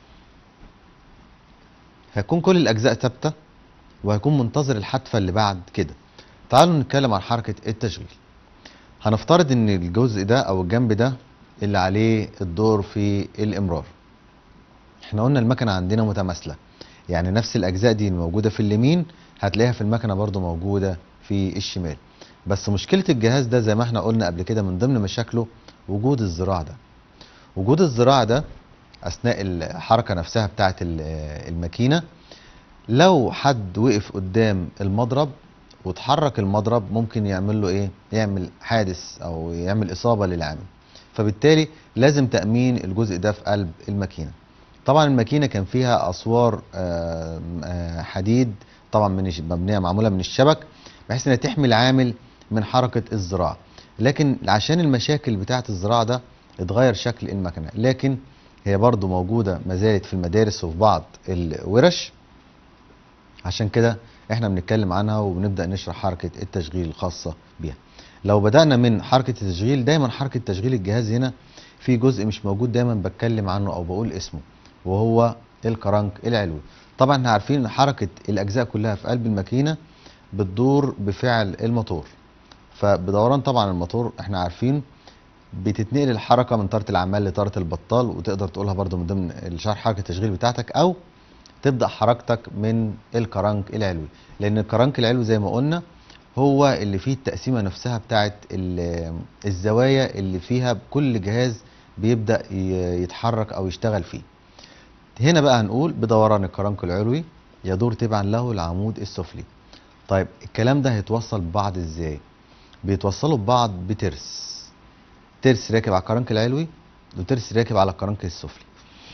هيكون كل الاجزاء ثابته وهيكون منتظر الحدفه اللي بعد كده. تعالوا نتكلم عن حركه التشغيل. هنفترض ان الجزء ده او الجنب ده اللي عليه الدور في الامرار. احنا قلنا المكنه عندنا متماثله، يعني نفس الاجزاء دي الموجوده في اليمين هتلاقيها في المكنه برضو موجوده في الشمال. بس مشكله الجهاز ده زي ما احنا قلنا قبل كده من ضمن مشاكله وجود الذراع ده. وجود الذراع ده اثناء الحركه نفسها بتاعه الماكينه، لو حد وقف قدام المضرب وتحرك المضرب ممكن يعمل له ايه؟ يعمل حادث او يعمل اصابه للعامل. فبالتالي لازم تامين الجزء ده في قلب الماكينه. طبعا الماكينه كان فيها اسوار حديد طبعا مبنيه معموله من الشبك بحيث انها تحمي العامل من حركه الذراع. لكن عشان المشاكل بتاعه الذراع ده اتغير شكل المكنه، لكن هي برضو موجوده ما زالت في المدارس وفي بعض الورش. عشان كده احنا بنتكلم عنها وبنبدأ نشرح حركة التشغيل الخاصة بيها. لو بدأنا من حركة التشغيل، دايما حركة تشغيل الجهاز هنا في جزء مش موجود دايما بتكلم عنه او بقول اسمه، وهو الكرنك العلوي. طبعا احنا عارفين ان حركة الاجزاء كلها في قلب الماكينة بتدور بفعل الموتور. فبدوران طبعا الموتور احنا عارفين بتتنقل الحركة من طارة العمال لطارة البطال، وتقدر تقولها برضو من ضمن الشرح حركة التشغيل بتاعتك، او تبدأ حركتك من الكرنك العلوي. لأن الكرنك العلوي زي ما قلنا هو اللي فيه التقسيمة نفسها بتاعت الزوايا اللي فيها كل جهاز بيبدأ يتحرك أو يشتغل فيه. هنا بقى هنقول بدوران الكرنك العلوي يدور تبعا له العمود السفلي. طيب الكلام ده هيتوصل ببعض ازاي؟ بيتوصلوا ببعض بترس، ترس راكب على الكرنك العلوي وترس راكب على الكرنك السفلي.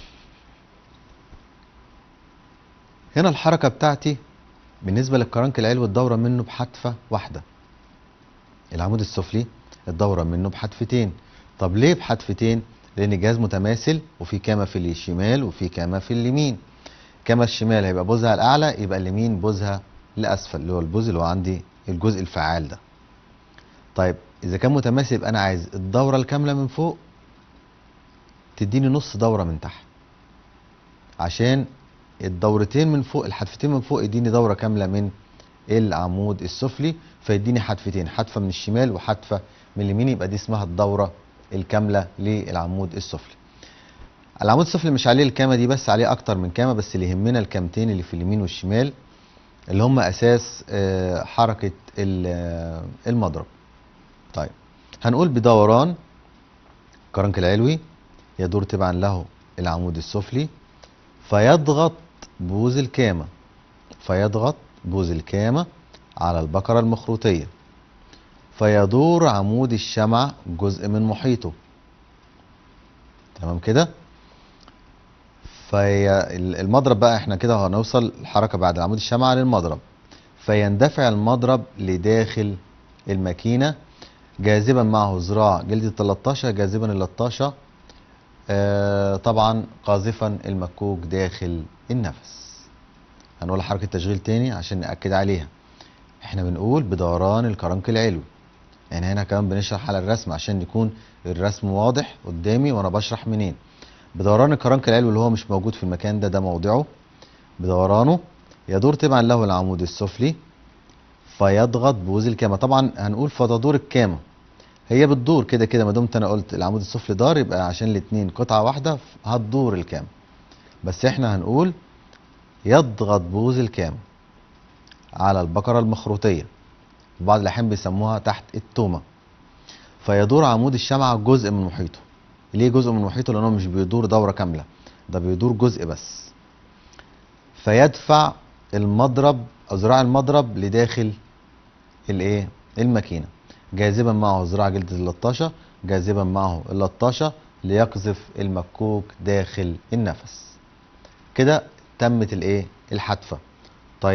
هنا الحركة بتاعتي بالنسبة للكرنك العلوي الدورة منه بحدفة واحدة. العمود السفلي الدورة منه بحدفتين. طب ليه بحدفتين؟ لأن الجهاز متماثل وفي كامة في الشمال وفي كامة في اليمين. كامة الشمال هيبقى بوزها الأعلى، يبقى اليمين بوزها الأسفل اللي هو البوز اللي هو عندي الجزء الفعال ده. طيب إذا كان متماثل يبقى أنا عايز الدورة الكاملة من فوق تديني نص دورة من تحت، عشان الدورتين من فوق الحدفتين من فوق يديني دورة كاملة من العمود السفلي، فيديني حدفتين، حدفة من الشمال وحدفة من اليمين، يبقى دي اسمها الدورة الكاملة للعمود السفلي. العمود السفلي مش عليه الكامة دي بس، عليه أكتر من كامة، بس اللي يهمنا الكامتين اللي في اليمين والشمال اللي هم أساس حركة المضرب. طيب هنقول بدوران الكرنك العلوي يدور تبعا له العمود السفلي فيضغط بوز الكامة، فيضغط بوز الكامة على البكرة المخروطية فيدور عمود الشمع جزء من محيطه. تمام كده؟ المضرب بقى احنا كده هنوصل الحركة بعد عمود الشمع للمضرب، فيندفع المضرب لداخل الماكينة جاذبا معه ذراع جلد 13 جاذبا ال 13 طبعا قاذفا المكوك داخل النفس. هنقول حركة تشغيل تاني عشان نأكد عليها. احنا بنقول بدوران الكرنك العلوي، يعني هنا كمان بنشرح على الرسم عشان يكون الرسم واضح قدامي وانا بشرح منين. بدوران الكرنك العلوي اللي هو مش موجود في المكان ده موضعه، بدورانه يدور تبعا له العمود السفلي فيضغط بوز الكامة. طبعا هنقول فتدور الكامة، هي بتدور كده كده ما دمت انا قلت العمود السفلي دار يبقى عشان الاتنين قطعة واحدة هتدور الكامة، بس احنا هنقول يضغط بوز الكامة على البكرة المخروطية، بعض الأحيان بيسموها تحت التومة، فيدور عمود الشمعة جزء من محيطه. ليه جزء من محيطه؟ لأنه مش بيدور دورة كاملة، ده بيدور جزء بس. فيدفع المضرب أو ذراع المضرب لداخل الايه؟ الماكينة جاذبا معه ذراع جلد 13 جاذبا معه ال 13 ليقذف المكوك داخل النفس. كده تمت الايه؟ الحدفة. طيب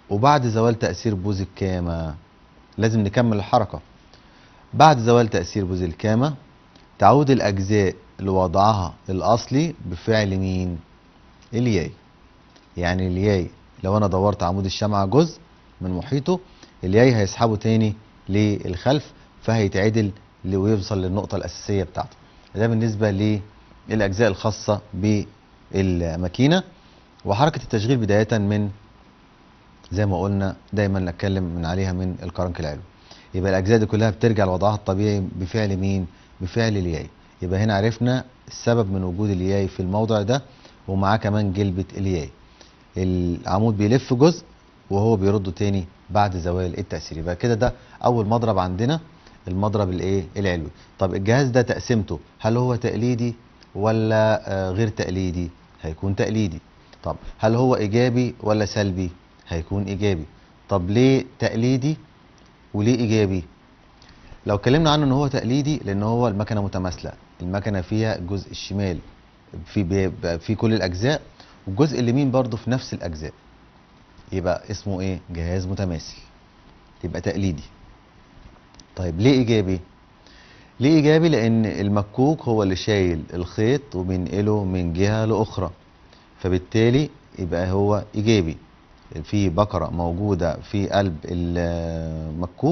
وبعد زوال تأثير بوز الكامة لازم نكمل الحركة. بعد زوال تأثير بوز الكامة تعود الأجزاء لوضعها الأصلي بفعل مين؟ الياي. يعني الياي لو أنا دورت عمود الشمعة جزء من محيطه، الياي هيسحبه تاني للخلف فهيتعدل ويوصل للنقطة الأساسية بتاعته. ده بالنسبة للأجزاء الخاصة بالماكينة. وحركة التشغيل بداية من زي ما قلنا دايما نتكلم من عليها من الكرنك العلوي. يبقى الأجزاء دي كلها بترجع لوضعها الطبيعي بفعل مين؟ بفعل الياي. يبقى هنا عرفنا السبب من وجود الياي في الموضع ده، ومعاه كمان جلبة الياي. العمود بيلف جزء وهو بيرده تاني بعد زوال التأثير. يبقى كده ده أول مضرب عندنا، المضرب العلوي. طب الجهاز ده تقسيمته هل هو تقليدي ولا غير تقليدي؟ هيكون تقليدي. طب هل هو إيجابي ولا سلبي؟ هيكون إيجابي. طب ليه تقليدي وليه إيجابي؟ لو اتكلمنا عنه ان هو تقليدي لان هو المكنه متماثله، المكنه فيها الجزء الشمال في كل الاجزاء، والجزء اليمين برضه في نفس الاجزاء، يبقى اسمه ايه؟ جهاز متماثل، يبقى تقليدي. طيب ليه ايجابي؟ ليه ايجابي؟ لان المكوك هو اللي شايل الخيط وبينقله من جهه لاخرى، فبالتالي يبقى هو ايجابي. في بكره موجوده في قلب المكوك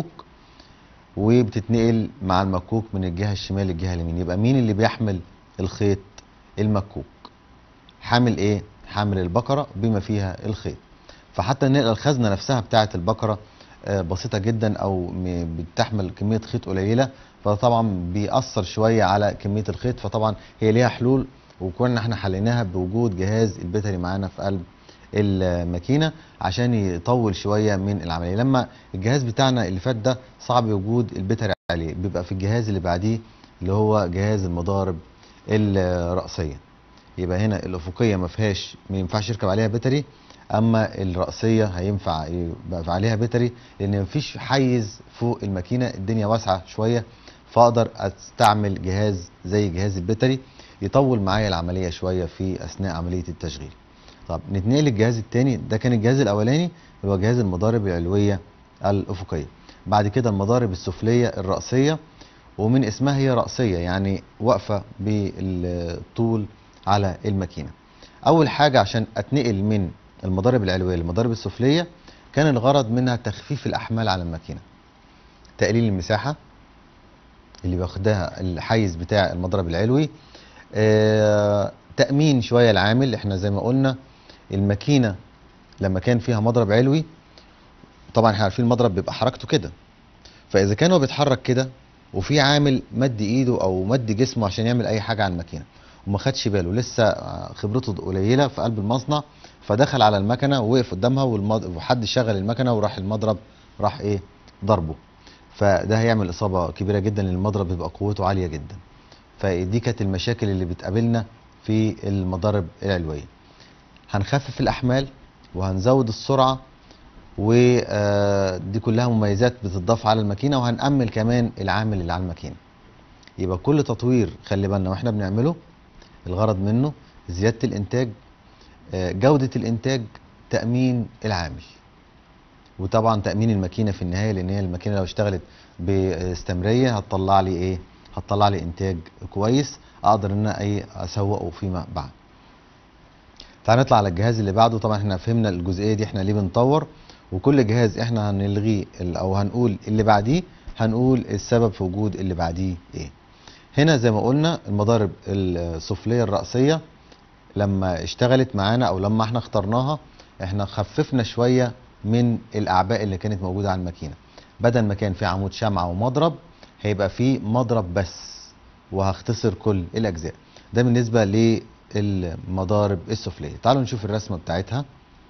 وبتتنقل مع المكوك من الجهه الشمال للجهه اليمين. يبقى مين اللي بيحمل الخيط؟ المكوك. حامل ايه؟ حامل البكره بما فيها الخيط. فحتى النقله الخزنه نفسها بتاعه البكره بسيطه جدا او بتحمل كميه خيط قليله، فطبعا بيأثر شويه على كميه الخيط. فطبعا هي ليها حلول، وكنا احنا حليناها بوجود جهاز البتري معانا في قلب الماكينه عشان يطول شويه من العمليه. لما الجهاز بتاعنا اللي فات ده صعب وجود البتري عليه، بيبقى في الجهاز اللي بعديه اللي هو جهاز المضارب الرأسيه. يبقى هنا الافقيه ما ينفعش يركب عليها بتري، اما الرأسيه هينفع يبقى عليها بتري لان مفيش حيز فوق الماكينه، الدنيا واسعه شويه، فاقدر استعمل جهاز زي جهاز البتري يطول معايا العمليه شويه في اثناء عمليه التشغيل. طب نتنقل للجهاز الثاني. ده كان الجهاز الاولاني اللي هو جهاز المضارب العلويه الافقيه. بعد كده المضارب السفليه الرأسيه، ومن اسمها هي رأسيه يعني واقفه بالطول على الماكينه. اول حاجه عشان اتنقل من المضارب العلويه للمضارب السفليه كان الغرض منها تخفيف الاحمال على الماكينه، تقليل المساحه اللي بياخدها الحيز بتاع المضرب العلوي، تأمين شويه العامل. احنا زي ما قلنا الماكينه لما كان فيها مضرب علوي طبعا احنا عارفين المضرب بيبقى حركته كده، فاذا كان هو بيتحرك كده وفي عامل مد ايده او مد جسمه عشان يعمل اي حاجه على الماكينه وما خدش باله، لسه خبرته قليله في قلب المصنع، فدخل على المكنه ووقف قدامها وحد شغل المكنه وراح المضرب راح ايه؟ ضربه. فده هيعمل اصابه كبيره جدا لان المضرب بيبقى قوته عاليه جدا. فدي كانت المشاكل اللي بتقابلنا في المضارب العلويه. هنخفف الاحمال وهنزود السرعه، ودي كلها مميزات بتضاف على الماكينه، وهنأمل كمان العامل اللي على الماكينه. يبقى كل تطوير خلي بالنا واحنا بنعمله الغرض منه زياده الانتاج، جوده الانتاج، تأمين العامل، وطبعا تأمين الماكينه في النهايه، لان هي الماكينه لو اشتغلت باستمراريه هتطلع لي ايه؟ هتطلع لي انتاج كويس اقدر ان انا اسوقه فيما بعد. تعال نطلع على الجهاز اللي بعده. طبعا احنا فهمنا الجزئيه دي احنا ليه بنطور، وكل جهاز احنا هنلغيه او هنقول اللي بعديه هنقول السبب في وجود اللي بعديه ايه. هنا زي ما قلنا المضارب السفليه الرأسيه لما اشتغلت معانا او لما احنا اخترناها احنا خففنا شويه من الاعباء اللي كانت موجوده على الماكينه. بدل ما كان في عمود شمعه ومضرب هيبقى في مضرب بس، وهختصر كل الاجزاء. ده بالنسبه للمضارب السفليه. تعالوا نشوف الرسمه بتاعتها.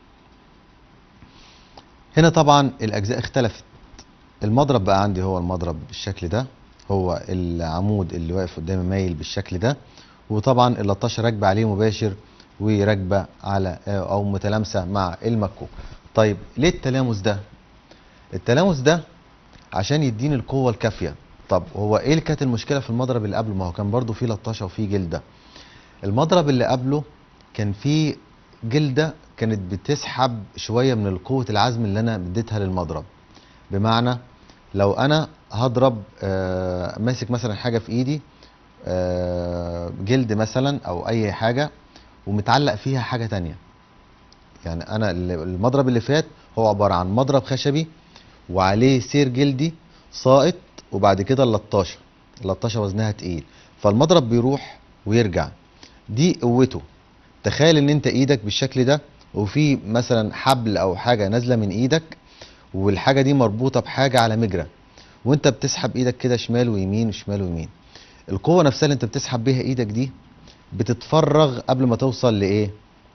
هنا طبعا الاجزاء اختلفت. المضرب بقى عندي هو المضرب بالشكل ده، هو العمود اللي واقف قدامي مايل بالشكل ده، وطبعا اللطاشه راكبه عليه مباشر وراكبه على او متلامسه مع المكوك. طيب ليه التلامس ده؟ التلامس ده عشان يديني القوه الكافيه. طب هو ايه اللي كانت المشكله في المضرب اللي قبله؟ ما هو كان برضو فيه لطاشه وفيه جلده. المضرب اللي قبله كان فيه جلده كانت بتسحب شويه من قوه العزم اللي انا اديتها للمضرب. بمعنى لو انا هضرب ماسك مثلا حاجه في ايدي، جلد مثلا او اي حاجه، ومتعلق فيها حاجه تانية. يعني انا المضرب اللي فات هو عباره عن مضرب خشبي وعليه سير جلدي ساقط، وبعد كده اللطاشه وزنها تقيل، فالمضرب بيروح ويرجع. دي قوته. تخيل ان انت ايدك بالشكل ده، وفي مثلا حبل او حاجه نازله من ايدك، والحاجه دي مربوطه بحاجه على مجرى، وانت بتسحب ايدك كده شمال ويمين وشمال ويمين. القوه نفسها اللي انت بتسحب بيها ايدك دي بتتفرغ قبل ما توصل لايه،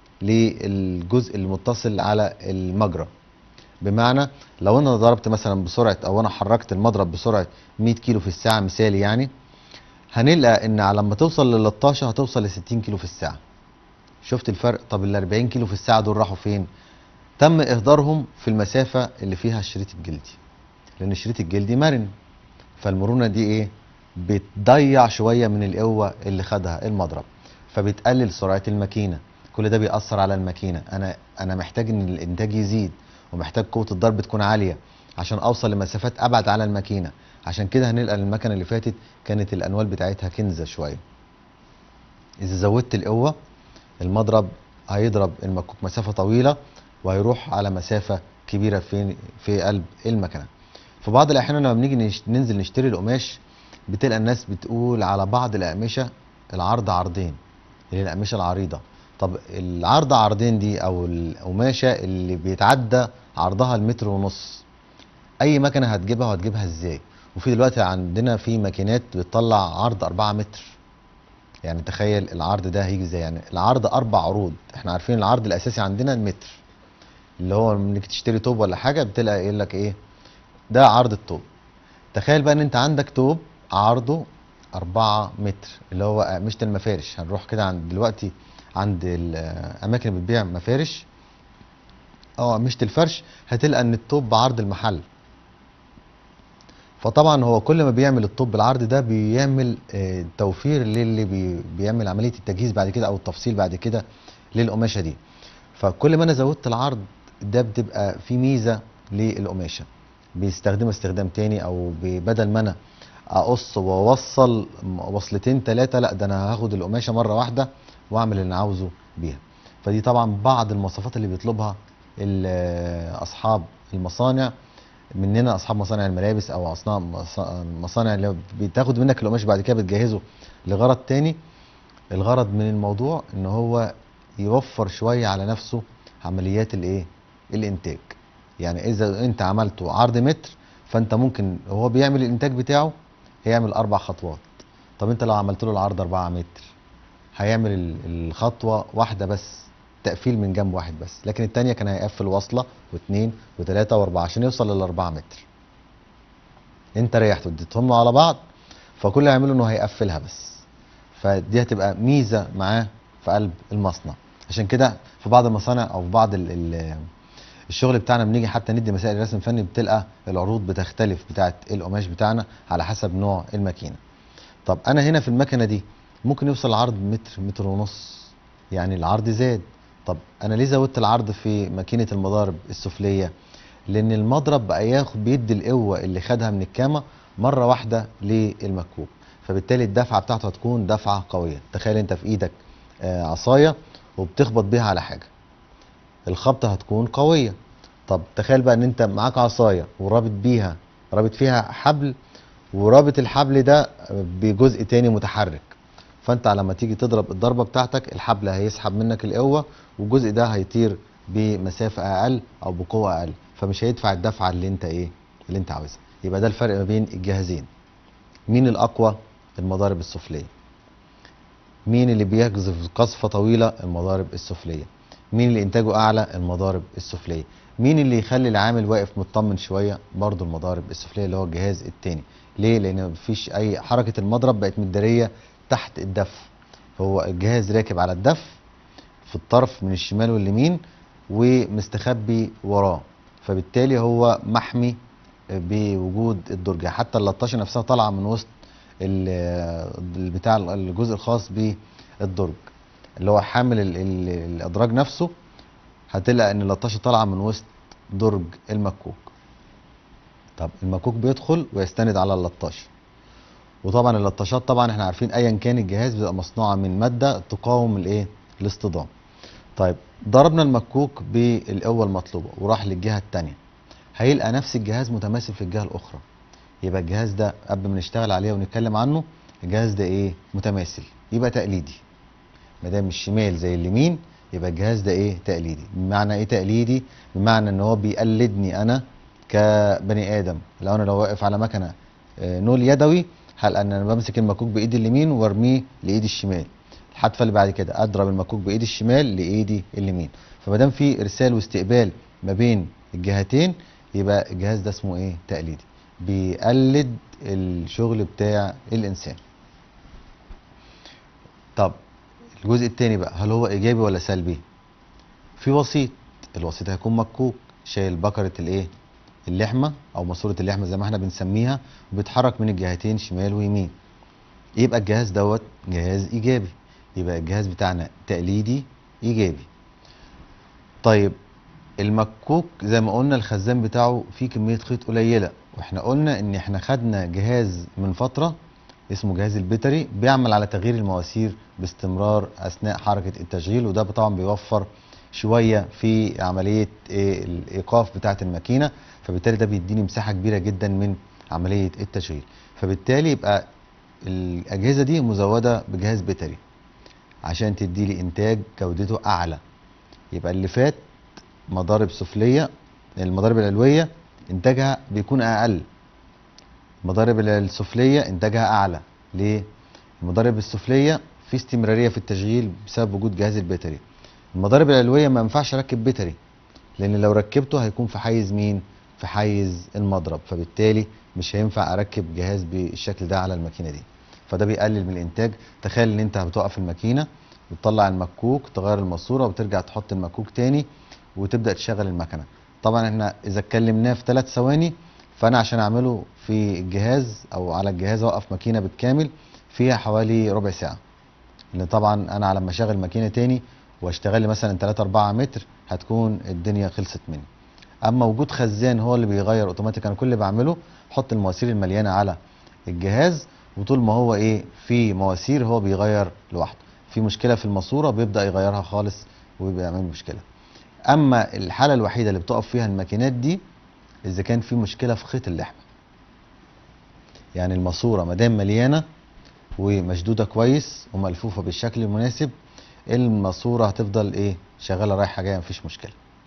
للجزء المتصل على المجرى. بمعنى لو انا ضربت مثلا بسرعه، او انا حركت المضرب بسرعه 100 كيلو في الساعه مثالي يعني، هنلقى ان على ما توصل لل 13 هتوصل ل 60 كيلو في الساعه. شفت الفرق؟ طب ال 40 كيلو في الساعه دول راحوا فين؟ تم اهدارهم في المسافه اللي فيها الشريط الجلدي، لان الشريط الجلدي مرن، فالمرونه دي ايه، بتضيع شويه من القوه اللي خدها المضرب، فبتقلل سرعه الماكينه. كل ده بيأثر على الماكينه. انا محتاج ان الانتاج يزيد، ومحتاج قوه الضرب تكون عاليه عشان اوصل لمسافات ابعد على الماكينه. عشان كده هنلقى المكنه اللي فاتت كانت الانوال بتاعتها كنزه شويه. اذا زودت القوه، المضرب هيضرب المكوك مسافه طويله، وهيروح على مسافه كبيره في قلب المكنه. في بعض الاحيان لما بنيجي ننزل نشتري القماش، بتلقى الناس بتقول على بعض الاقمشه العرض عرضين، اللي هي الاقمشه العريضه. طب العرض عرضين دي، او القماشه اللي بيتعدى عرضها المتر ونص، اي مكنه هتجيبها، وهتجيبها ازاي؟ وفي دلوقتي عندنا في ماكينات بتطلع عرض 4 متر. يعني تخيل العرض ده هيجي ازاي. يعني العرض 4 عروض. احنا عارفين العرض الاساسي عندنا المتر، اللي هو انك تشتري توب ولا حاجه بتلاقي يقول لك ايه، ده عرض التوب. تخيل بقى ان انت عندك توب عرضه 4 متر، اللي هو أقمشة المفارش. هنروح كده عند دلوقتي عند الاماكن اللي بتبيع مفارش او أقمشة الفرش، هتلقى ان التوب بعرض المحل. فطبعا هو كل ما بيعمل الطوب بالعرض ده بيعمل توفير للي بيعمل عمليه التجهيز بعد كده، او التفصيل بعد كده للقماشه دي. فكل ما انا زودت العرض ده بتبقى في ميزه للقماشه، بيستخدمها استخدام تاني، او بدل ما انا اقص واوصل وصلتين ثلاثه، لا ده انا هاخد القماشه مره واحده واعمل اللي انا عاوزه بيها. فدي طبعا بعض المواصفات اللي بيطلبها اصحاب المصانع مننا، اصحاب مصانع الملابس، او اصناع مصانع اللي بتاخد منك القماش بعد كده بتجهزه لغرض تاني. الغرض من الموضوع ان هو يوفر شويه على نفسه عمليات الايه، الانتاج. يعني اذا انت عملته عرض متر، فانت ممكن وهو بيعمل الانتاج بتاعه هيعمل 4 خطوات. طب انت لو عملت له العرض 4 متر، هيعمل الخطوه واحده بس، تقفيل من جنب واحد بس، لكن التانية كان هيقفل وصلة واثنين وثلاثة واربعة عشان يوصل لل4 متر. انت ريحت واديتهم له على بعض، فكل اللي هيعمله انه هيقفلها بس. فدي هتبقى ميزة معاه في قلب المصنع. عشان كده في بعض المصانع، او في بعض الشغل بتاعنا، بنيجي حتى ندي مسائل رسم فني، بتلقى العروض بتختلف بتاعت القماش بتاعنا على حسب نوع الماكينة. طب انا هنا في المكنة دي ممكن يوصل العرض متر، متر ونص، يعني العرض زاد. طب انا ليه زودت العرض في ماكينه المضارب السفليه؟ لان المضرب بقى بيدي القوه اللي خدها من الكامه مره واحده للمكوك، فبالتالي الدفعه بتاعته هتكون دفعه قويه. تخيل انت في ايدك عصايه وبتخبط بيها على حاجه، الخبطه هتكون قويه. طب تخيل بقى ان انت معاك عصايه ورابط بيها، رابط فيها حبل، ورابط الحبل ده بجزء تاني متحرك، فانت لما تيجي تضرب الضربه بتاعتك الحبل هيسحب منك القوه، والجزء ده هيطير بمسافه اقل او بقوه اقل، فمش هيدفع الدفعه اللي انت ايه، اللي انت عاوزها. يبقى ده الفرق ما بين الجهازين. مين الاقوى؟ المضارب السفليه. مين اللي بيقذف قذفه طويله؟ المضارب السفليه. مين اللي انتاجه اعلى؟ المضارب السفليه. مين اللي يخلي العامل واقف مطمن شويه؟ برضه المضارب السفليه، اللي هو الجهاز التاني. ليه؟ لان مفيش اي حركه، المضرب بقت متداريه تحت الدف، هو الجهاز راكب على الدف في الطرف من الشمال واليمين، ومستخبي وراه، فبالتالي هو محمي بوجود الدرجة. حتى اللطاشة نفسها طالعة من وسط بتاع الجزء الخاص بالدرج، اللي هو حامل الادراج نفسه، هتلاقي ان اللطاشه طالعه من وسط درج المكوك. طب المكوك بيدخل ويستند على اللطاشه، وطبعا اللطاشات طبعا احنا عارفين ايا كان الجهاز بيبقى مصنوعه من ماده تقاوم الايه؟ الاصطدام. طيب ضربنا المكوك بالقوه المطلوبه وراح للجهه الثانيه، هيلقى نفس الجهاز متماثل في الجهه الاخرى. يبقى الجهاز ده قبل ما نشتغل عليه ونتكلم عنه، الجهاز ده ايه؟ متماثل، يبقى تقليدي. ما دام الشمال زي اليمين يبقى الجهاز ده ايه؟ تقليدي. بمعنى ايه تقليدي؟ بمعنى ان هو بيقلدني انا كبني ادم. لو واقف على مكنه نول يدوي، هلقى ان انا بمسك المكوك بايدي اليمين وارميه لايدي الشمال. الحدفه اللي بعد كده اضرب المكوك بايدي الشمال لايدي اليمين. فما دام في ارسال واستقبال ما بين الجهتين، يبقى الجهاز ده اسمه ايه؟ تقليدي. بيقلد الشغل بتاع الانسان. طب الجزء التاني بقى، هل هو ايجابي ولا سلبي؟ في وسيط، الوسيط هيكون مكوك شايل بكره الايه؟ اللحمه او ماسوره اللحمه زي ما احنا بنسميها، وبيتحرك من الجهتين شمال ويمين. يبقى الجهاز دوت جهاز ايجابي. يبقى الجهاز بتاعنا تقليدي ايجابي. طيب المكوك زي ما قلنا الخزان بتاعه فيه كميه خيط قليله، واحنا قلنا ان احنا خدنا جهاز من فتره اسمه جهاز البيتري بيعمل على تغيير المواسير باستمرار اثناء حركه التشغيل، وده طبعا بيوفر شويه في عمليه الايقاف بتاعه الماكينه، فبالتالي ده بيديني مساحه كبيره جدا من عمليه التشغيل. فبالتالي يبقى الاجهزه دي مزوده بجهاز بيتري عشان تدي لي انتاج جودته اعلى. يبقى اللي فات مضارب سفليه، المضارب العلويه انتاجها بيكون اقل، المضارب السفليه انتاجها اعلى. ليه؟ المضارب السفليه في استمراريه في التشغيل بسبب وجود جهاز البيتري. المضارب العلويه ما ينفعش اركب بيتري، لان لو ركبته هيكون في حيز مين؟ في حيز المضرب، فبالتالي مش هينفع اركب جهاز بالشكل ده على الماكينه دي، فده بيقلل من الانتاج. تخيل ان انت بتوقف الماكينه وتطلع المكوك تغير الماسوره وترجع تحط المكوك تاني وتبدا تشغل المكنه. طبعا احنا اذا اتكلمناه في 3 ثواني، فانا عشان اعمله في الجهاز او على الجهاز اوقف ماكينه بالكامل فيها حوالي ربع ساعه، لان طبعا انا على ما اشغل ماكينه تاني واشتغل لي مثلا 3 4 متر هتكون الدنيا خلصت مني. اما وجود خزان هو اللي بيغير اوتوماتيك، انا كل اللي بعمله احط المواسير المليانه على الجهاز، وطول ما هو ايه في مواسير هو بيغير لوحده. في مشكله في الماسوره بيبدا يغيرها خالص وبيبقى يعمل مشكله. اما الحاله الوحيده اللي بتقف فيها الماكينات دي اذا كان في مشكله في خيط اللحمه، يعني الماسوره ما دام مليانه ومشدوده كويس وملفوفه بالشكل المناسب، الماسوره هتفضل ايه؟ شغاله رايحه جايه مفيش مشكله.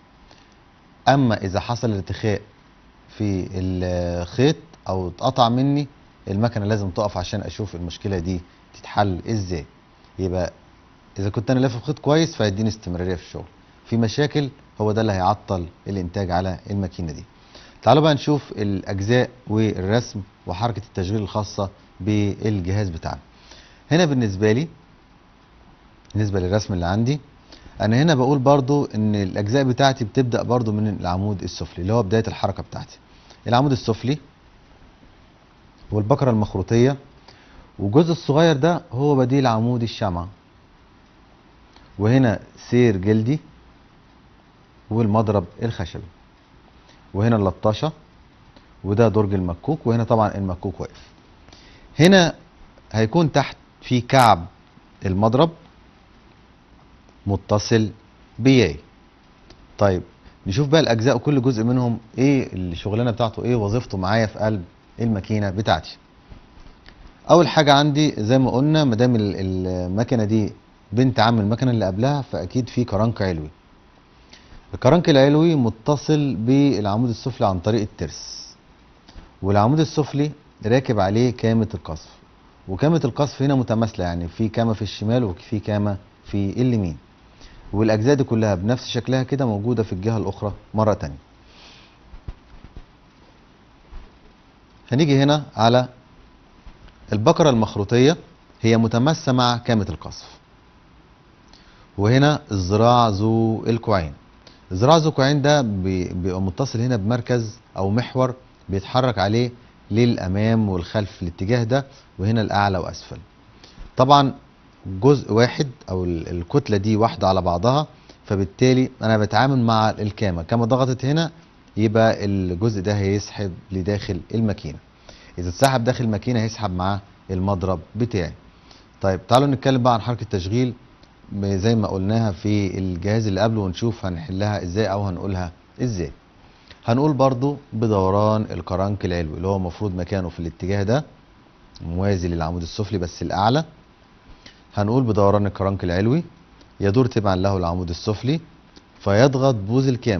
اما اذا حصل ارتخاء في الخيط او اتقطع مني، المكنه لازم تقف عشان اشوف المشكله دي تتحل ازاي. يبقى اذا كنت انا لافف خيط كويس فهيديني استمراريه في الشغل، في مشاكل هو ده اللي هيعطل الانتاج على الماكينه دي. تعالوا بقى نشوف الاجزاء والرسم وحركه التشغيل الخاصه بالجهاز بتاعنا. هنا بالنسبه للرسم اللي عندي، انا هنا بقول برضو ان الاجزاء بتاعتي بتبدا برضو من العمود السفلي اللي هو بدايه الحركه بتاعتي. العمود السفلي والبكره المخروطيه، والجزء الصغير ده هو بديل عمود الشمعه، وهنا سير جلدي والمضرب الخشبي، وهنا اللطاشه، وده درج المكوك، وهنا طبعا المكوك واقف. هنا هيكون تحت في كعب المضرب متصل بياي. طيب نشوف بقى الاجزاء وكل جزء منهم ايه الشغلانه بتاعته، ايه وظيفته معايا في قلب الماكينه بتاعتي. اول حاجه عندي زي ما قلنا ما دام المكنه دي بنت عم المكنه اللي قبلها، فاكيد في كرنك علوي. الكرنك العلوي متصل بالعمود السفلي عن طريق الترس، والعمود السفلي راكب عليه كامه القصف، وكامه القصف هنا متماثله، يعني في كامه في الشمال وفي كامه في اليمين، والاجزاء دي كلها بنفس شكلها كده موجوده في الجهه الاخرى مره تانية. هنيجي هنا على البكره المخروطيه، هي متماسه مع كامه القصف. وهنا الذراع ذو الكوعين، الذراع ذو الكوعين ده بيبقى متصل هنا بمركز او محور بيتحرك عليه للامام والخلف في الاتجاه ده، وهنا الاعلى واسفل. طبعا جزء واحد او الكتله دي واحده على بعضها، فبالتالي انا بتعامل مع الكامه، كما ضغطت هنا يبقى الجزء ده هيسحب لداخل الماكينه. اذا اتسحب داخل الماكينه هيسحب معاه المضرب بتاعي. طيب تعالوا نتكلم بقى عن حركه تشغيل زي ما قلناها في الجهاز اللي قبله، ونشوف هنحلها ازاي او هنقولها ازاي. هنقول برضو بدوران الكرنك العلوي اللي هو المفروض مكانه في الاتجاه ده موازي للعمود السفلي بس الاعلى. هنقول بدوران الكرنك العلوي يدور تبعا له العمود السفلي فيضغط بوز الكامة.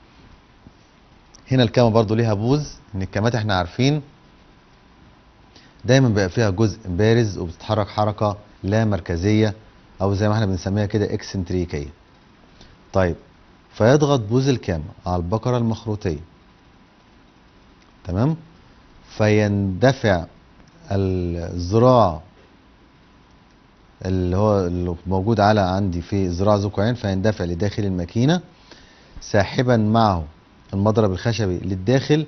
هنا الكامة برضو ليها بوز، ان الكامات احنا عارفين دايما بيبقى فيها جزء بارز وبتتحرك حركة لا مركزية او زي ما احنا بنسميها كده اكسنتريكية. طيب فيضغط بوز الكامة على البقرة المخروطية، تمام، فيندفع الذراع اللي موجود على عندي في ذراع ذو قوسين، فيندفع لداخل الماكينة ساحبا معه المضرب الخشبي للداخل،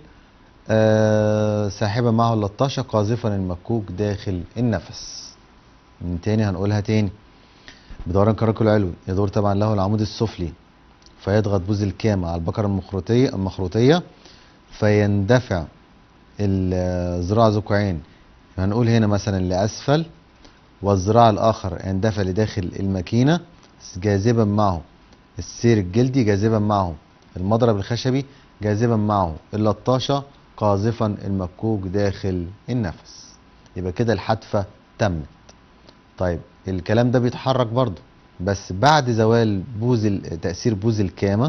ساحبا معه اللطاشة قاذفا المكوك داخل النفس. من تاني هنقولها تاني. بدوران الكرنك العلوي يدور طبعا له العمود السفلي فيضغط بوز الكامة على البقرة المخروطية فيندفع الذراع ذو قوسين، هنقول هنا مثلا لأسفل، والذراع الآخر يندفع لداخل الماكينة جاذبا معه السير الجلدي، جاذبا معه المضرب الخشبي، جاذبا معه اللطاشة قاذفا المكوك داخل النفس. يبقى كده الحدفة تمت. طيب الكلام ده بيتحرك برضو بس بعد زوال تأثير بوز الكامة.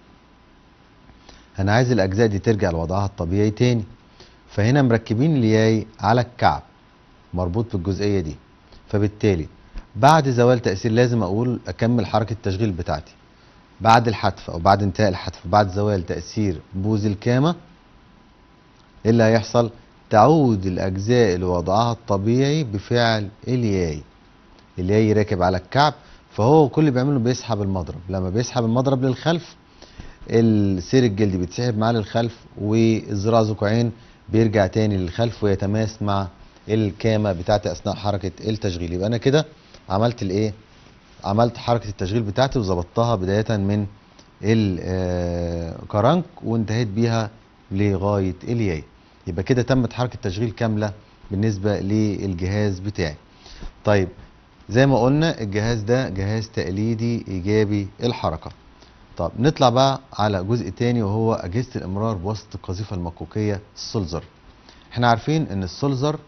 أنا عايز الأجزاء دي ترجع لوضعها الطبيعي تاني، فهنا مركبين الياي على الكعب مربوط بالجزئية دي، فبالتالي بعد زوال تأثير لازم أكمل حركة التشغيل بتاعتي. بعد الحتف أو بعد انتهاء الحتف بعد زوال تأثير بوز الكامة، إيه اللي هيحصل؟ تعود الأجزاء لوضعها الطبيعي بفعل الياي. الياي راكب على الكعب، فهو كل اللي بيعمله بيسحب المضرب. لما بيسحب المضرب للخلف السير الجلدي بيتسحب معاه للخلف، والذراع ذو قوسين بيرجع تاني للخلف ويتماس مع الكامة بتاعتي أثناء حركة التشغيل. يبقى أنا كده عملت الإيه؟ عملت حركة التشغيل بتاعتي وظبطتها بداية من الكرنك وانتهيت بيها لغاية الياي. يبقى كده تمت حركة تشغيل كاملة بالنسبة للجهاز بتاعي. طيب زي ما قلنا الجهاز ده جهاز تقليدي إيجابي الحركة. طب نطلع بقى على جزء تاني وهو أجهزة الإمرار بواسطة القذيفة المكوكية السولزر. احنا عارفين ان السولزر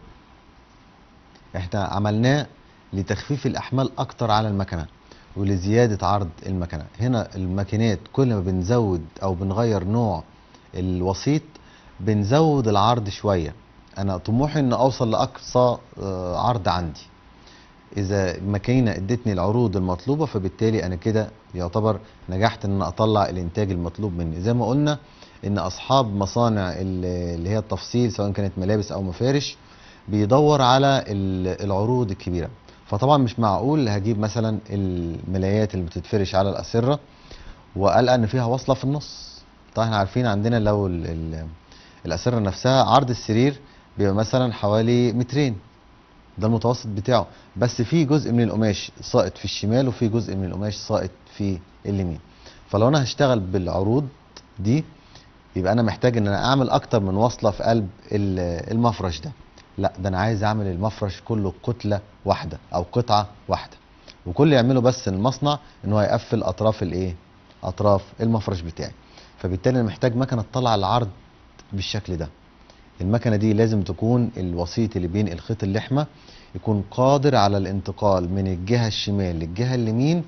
احنا عملناه لتخفيف الأحمال أكتر على المكنة ولزيادة عرض المكنة. هنا الماكينات كل ما بنزود أو بنغير نوع الوسيط بنزود العرض شوية. أنا طموحي إن أوصل لأقصى عرض عندي. إذا الماكينة ادتني العروض المطلوبة فبالتالي أنا كده يعتبر نجحت إن أطلع الإنتاج المطلوب مني. زي ما قلنا إن أصحاب مصانع اللي هي التفصيل سواء كانت ملابس أو مفارش بيدور على العروض الكبيرة. فطبعا مش معقول هجيب مثلا الملايات اللي بتتفرش على الأسرة وألقى إن فيها وصلة في النص. طبعا احنا عارفين عندنا لو الأسرة نفسها عرض السرير بيبقى مثلا حوالي مترين، ده المتوسط بتاعه، بس في جزء من القماش ساقط في الشمال وفي جزء من القماش ساقط في اليمين. فلو انا هشتغل بالعروض دي يبقى انا محتاج ان انا اعمل اكتر من وصلة في قلب المفرش ده. لا ده انا عايز اعمل المفرش كله كتلة واحدة او قطعة واحدة، وكل اللي يعمله بس المصنع ان هو يقفل اطراف اطراف المفرش بتاعي. فبالتالي انا محتاج مكنة تطلع العرض بالشكل ده. المكنة دي لازم تكون الوسيط اللي بينقل خيط اللحمة يكون قادر على الانتقال من الجهة الشمال للجهة اليمين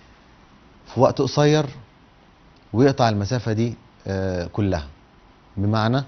في وقت قصير ويقطع المسافة دي كلها. بمعنى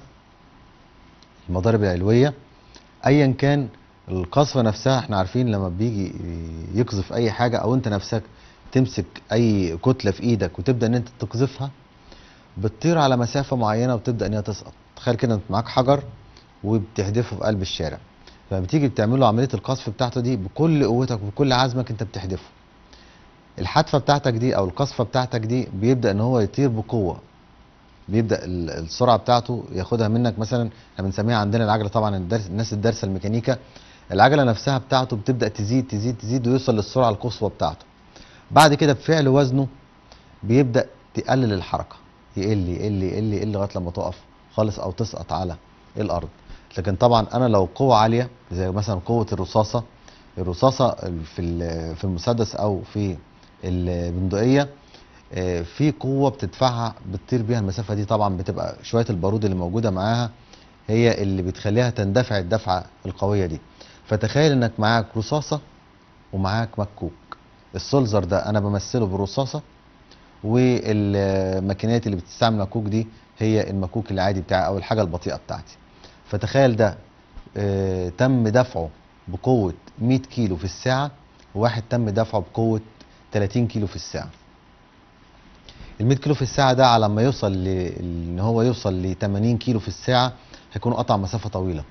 المضارب العلوية ايا كان القذفة نفسها، احنا عارفين لما بيجي يقذف اي حاجة او انت نفسك تمسك اي كتلة في ايدك وتبدأ ان انت تقذفها بتطير على مسافة معينة وتبدأ ان هي تسقط. تخيل كده انت معاك حجر وبتحدفه في قلب الشارع، فلما بتيجي بتعمل له عملية القذف بتاعته دي بكل قوتك وبكل عزمك انت بتحدفه. الحدفة بتاعتك دي او القذفة بتاعتك دي بيبدأ ان هو يطير بقوة، بيبدأ السرعة بتاعته ياخدها منك. مثلا احنا بنسميها عندنا العجلة، طبعا الناس الدارسة الميكانيكا العجلة نفسها بتاعته بتبدأ تزيد تزيد تزيد ويوصل للسرعة القصوى بتاعته. بعد كده بفعل وزنه بيبدا تقلل الحركه، يقل يقل يقل يقل لغايه لما تقف خالص او تسقط على الارض. لكن طبعا انا لو قوه عاليه زي مثلا قوه الرصاصه، الرصاصه في المسدس او في البندقيه، في قوه بتدفعها بتطير بيها المسافه دي، طبعا بتبقى شويه البارود اللي موجوده معاها هي اللي بتخليها تندفع الدفعه القويه دي. فتخيل انك معاك رصاصه ومعاك مكوك. السولزر ده انا بمثله بالرصاصه، والماكينات اللي بتستعمل مكوك دي هي المكوك العادي بتاعي او الحاجه البطيئه بتاعتي. فتخيل ده تم دفعه بقوه 100 كيلو في الساعه، وواحد تم دفعه بقوه 30 كيلو في الساعه. ال 100 كيلو في الساعه ده على ما يوصل ان هو يوصل ل 80 كيلو في الساعه هيكون قطع مسافه طويله،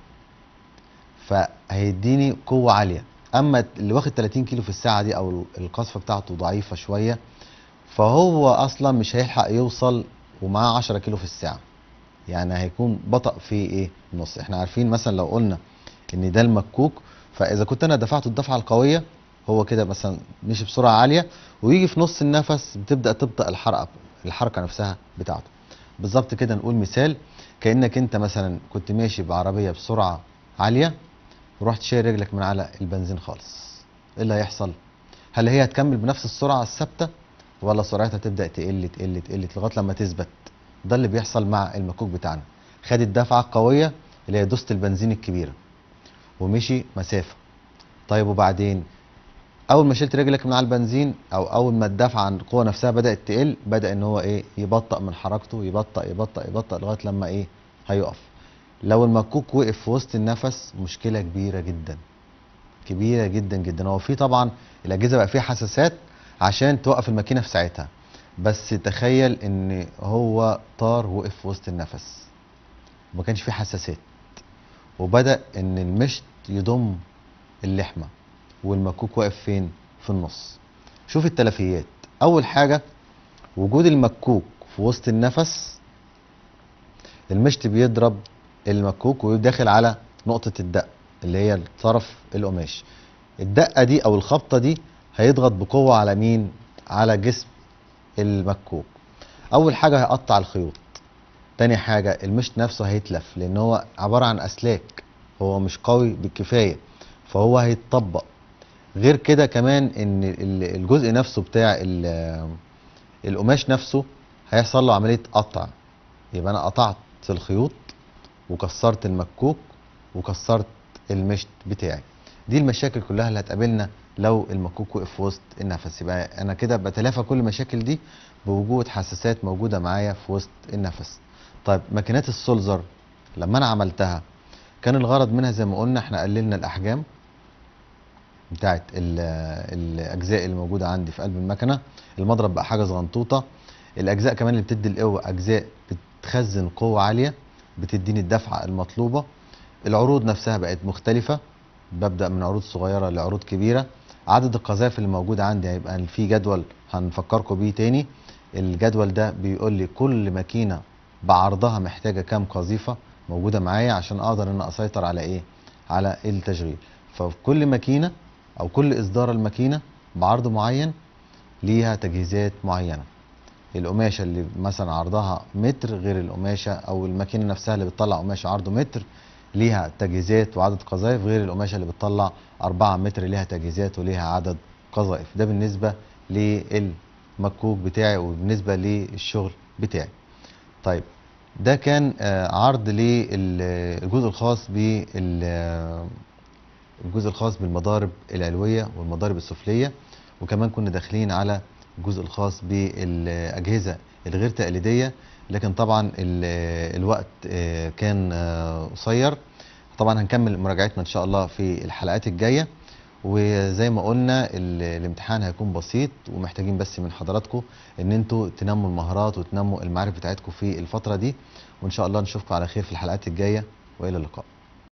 فهيديني قوه عاليه. اما اللي واخد 30 كيلو في الساعه دي او القذفه بتاعته ضعيفه شويه، فهو اصلا مش هيلحق يوصل ومعاه 10 كيلو في الساعه، يعني هيكون بطأ في ايه النص. احنا عارفين مثلا لو قلنا ان ده المكوك، فاذا كنت انا دفعته الدفعه القويه هو كده مثلا مشي بسرعه عاليه، ويجي في نص النفس بتبدا تبطأ الحركه نفسها بتاعته. بالظبط كده نقول مثال، كانك انت مثلا كنت ماشي بعربيه بسرعه عاليه ورحت شايل رجلك من على البنزين خالص، ايه اللي هيحصل؟ هل هي هتكمل بنفس السرعه الثابته ولا سرعتها تبدا تقل تقل تقل لغايه لما تثبت؟ ده اللي بيحصل مع المكوك بتاعنا. خد الدفعه القويه اللي هي دوسه البنزين الكبيره ومشي مسافه. طيب وبعدين اول ما شلت رجلك من على البنزين او اول ما الدفعه عن القوه نفسها بدات تقل، بدا ان هو ايه يبطأ من حركته، يبطأ يبطأ يبطأ لغايه لما ايه هيقف. لو المكوك وقف في وسط النفس مشكله كبيره جدا، كبيره جدا جدا. هو في طبعا الاجهزه بقى فيها حساسات عشان توقف الماكينه في ساعتها، بس تخيل ان هو طار وقف في وسط النفس وما كانش فيه حساسات، وبدأ ان المشط يضم اللحمه والمكوك واقف فين؟ في النص. شوف التلفيات. اول حاجه وجود المكوك في وسط النفس، المشط بيضرب المكوك ويدخل على نقطه الدق اللي هي طرف القماش. الدقه دي او الخبطه دي هيضغط بقوه على مين؟ على جسم المكوك. اول حاجه هيقطع الخيوط، تاني حاجه المشط نفسه هيتلف لان هو عباره عن اسلاك، هو مش قوي بالكفايه فهو هيتطبق. غير كده كمان ان الجزء نفسه بتاع القماش نفسه هيحصل له عمليه قطع، يبقى انا قطعت الخيوط وكسرت المكوك وكسرت المشط بتاعي. دي المشاكل كلها اللي هتقابلنا لو المكوك وقف في وسط النفس. يبقى انا كده بتلافى كل المشاكل دي بوجود حساسات موجوده معايا في وسط النفس. طيب ماكينات السولزر لما انا عملتها كان الغرض منها زي ما قلنا احنا قللنا الاحجام بتاعت الاجزاء اللي موجوده عندي في قلب المكنه. المضرب بقى حاجه صغنطوطه. الاجزاء كمان اللي بتدي القوه اجزاء بتخزن قوه عاليه بتديني الدفعه المطلوبه. العروض نفسها بقت مختلفه، ببدا من عروض صغيره لعروض كبيره. عدد القذائف اللي موجوده عندي هيبقى في جدول هنفكركم بيه تاني. الجدول ده بيقول لي كل ماكينه بعرضها محتاجه كام قذيفه موجوده معايا عشان اقدر ان اسيطر على ايه؟ على التشغيل. ففي كل ماكينه او كل اصدار الماكينه بعرض معين ليها تجهيزات معينه. القماشه اللي مثلا عرضها متر غير القماشه، او الماكينه نفسها اللي بتطلع قماشه عرضه متر ليها تجهيزات وعدد قذائف، غير القماشه اللي بتطلع 4 متر ليها تجهيزات وليها عدد قذائف. ده بالنسبه للمكوك بتاعي وبالنسبه للشغل بتاعي. طيب ده كان عرض للجزء الخاص بالمضارب العلويه والمضارب السفليه، وكمان كنا داخلين على الجزء الخاص بالاجهزه الغير تقليديه. لكن طبعا الوقت كان قصير. طبعا هنكمل مراجعتنا ان شاء الله في الحلقات الجايه. وزي ما قلنا الامتحان هيكون بسيط، ومحتاجين بس من حضراتكم ان انتوا تنموا المهارات وتنموا المعارف بتاعتكم في الفتره دي. وان شاء الله نشوفكم على خير في الحلقات الجايه، والى اللقاء.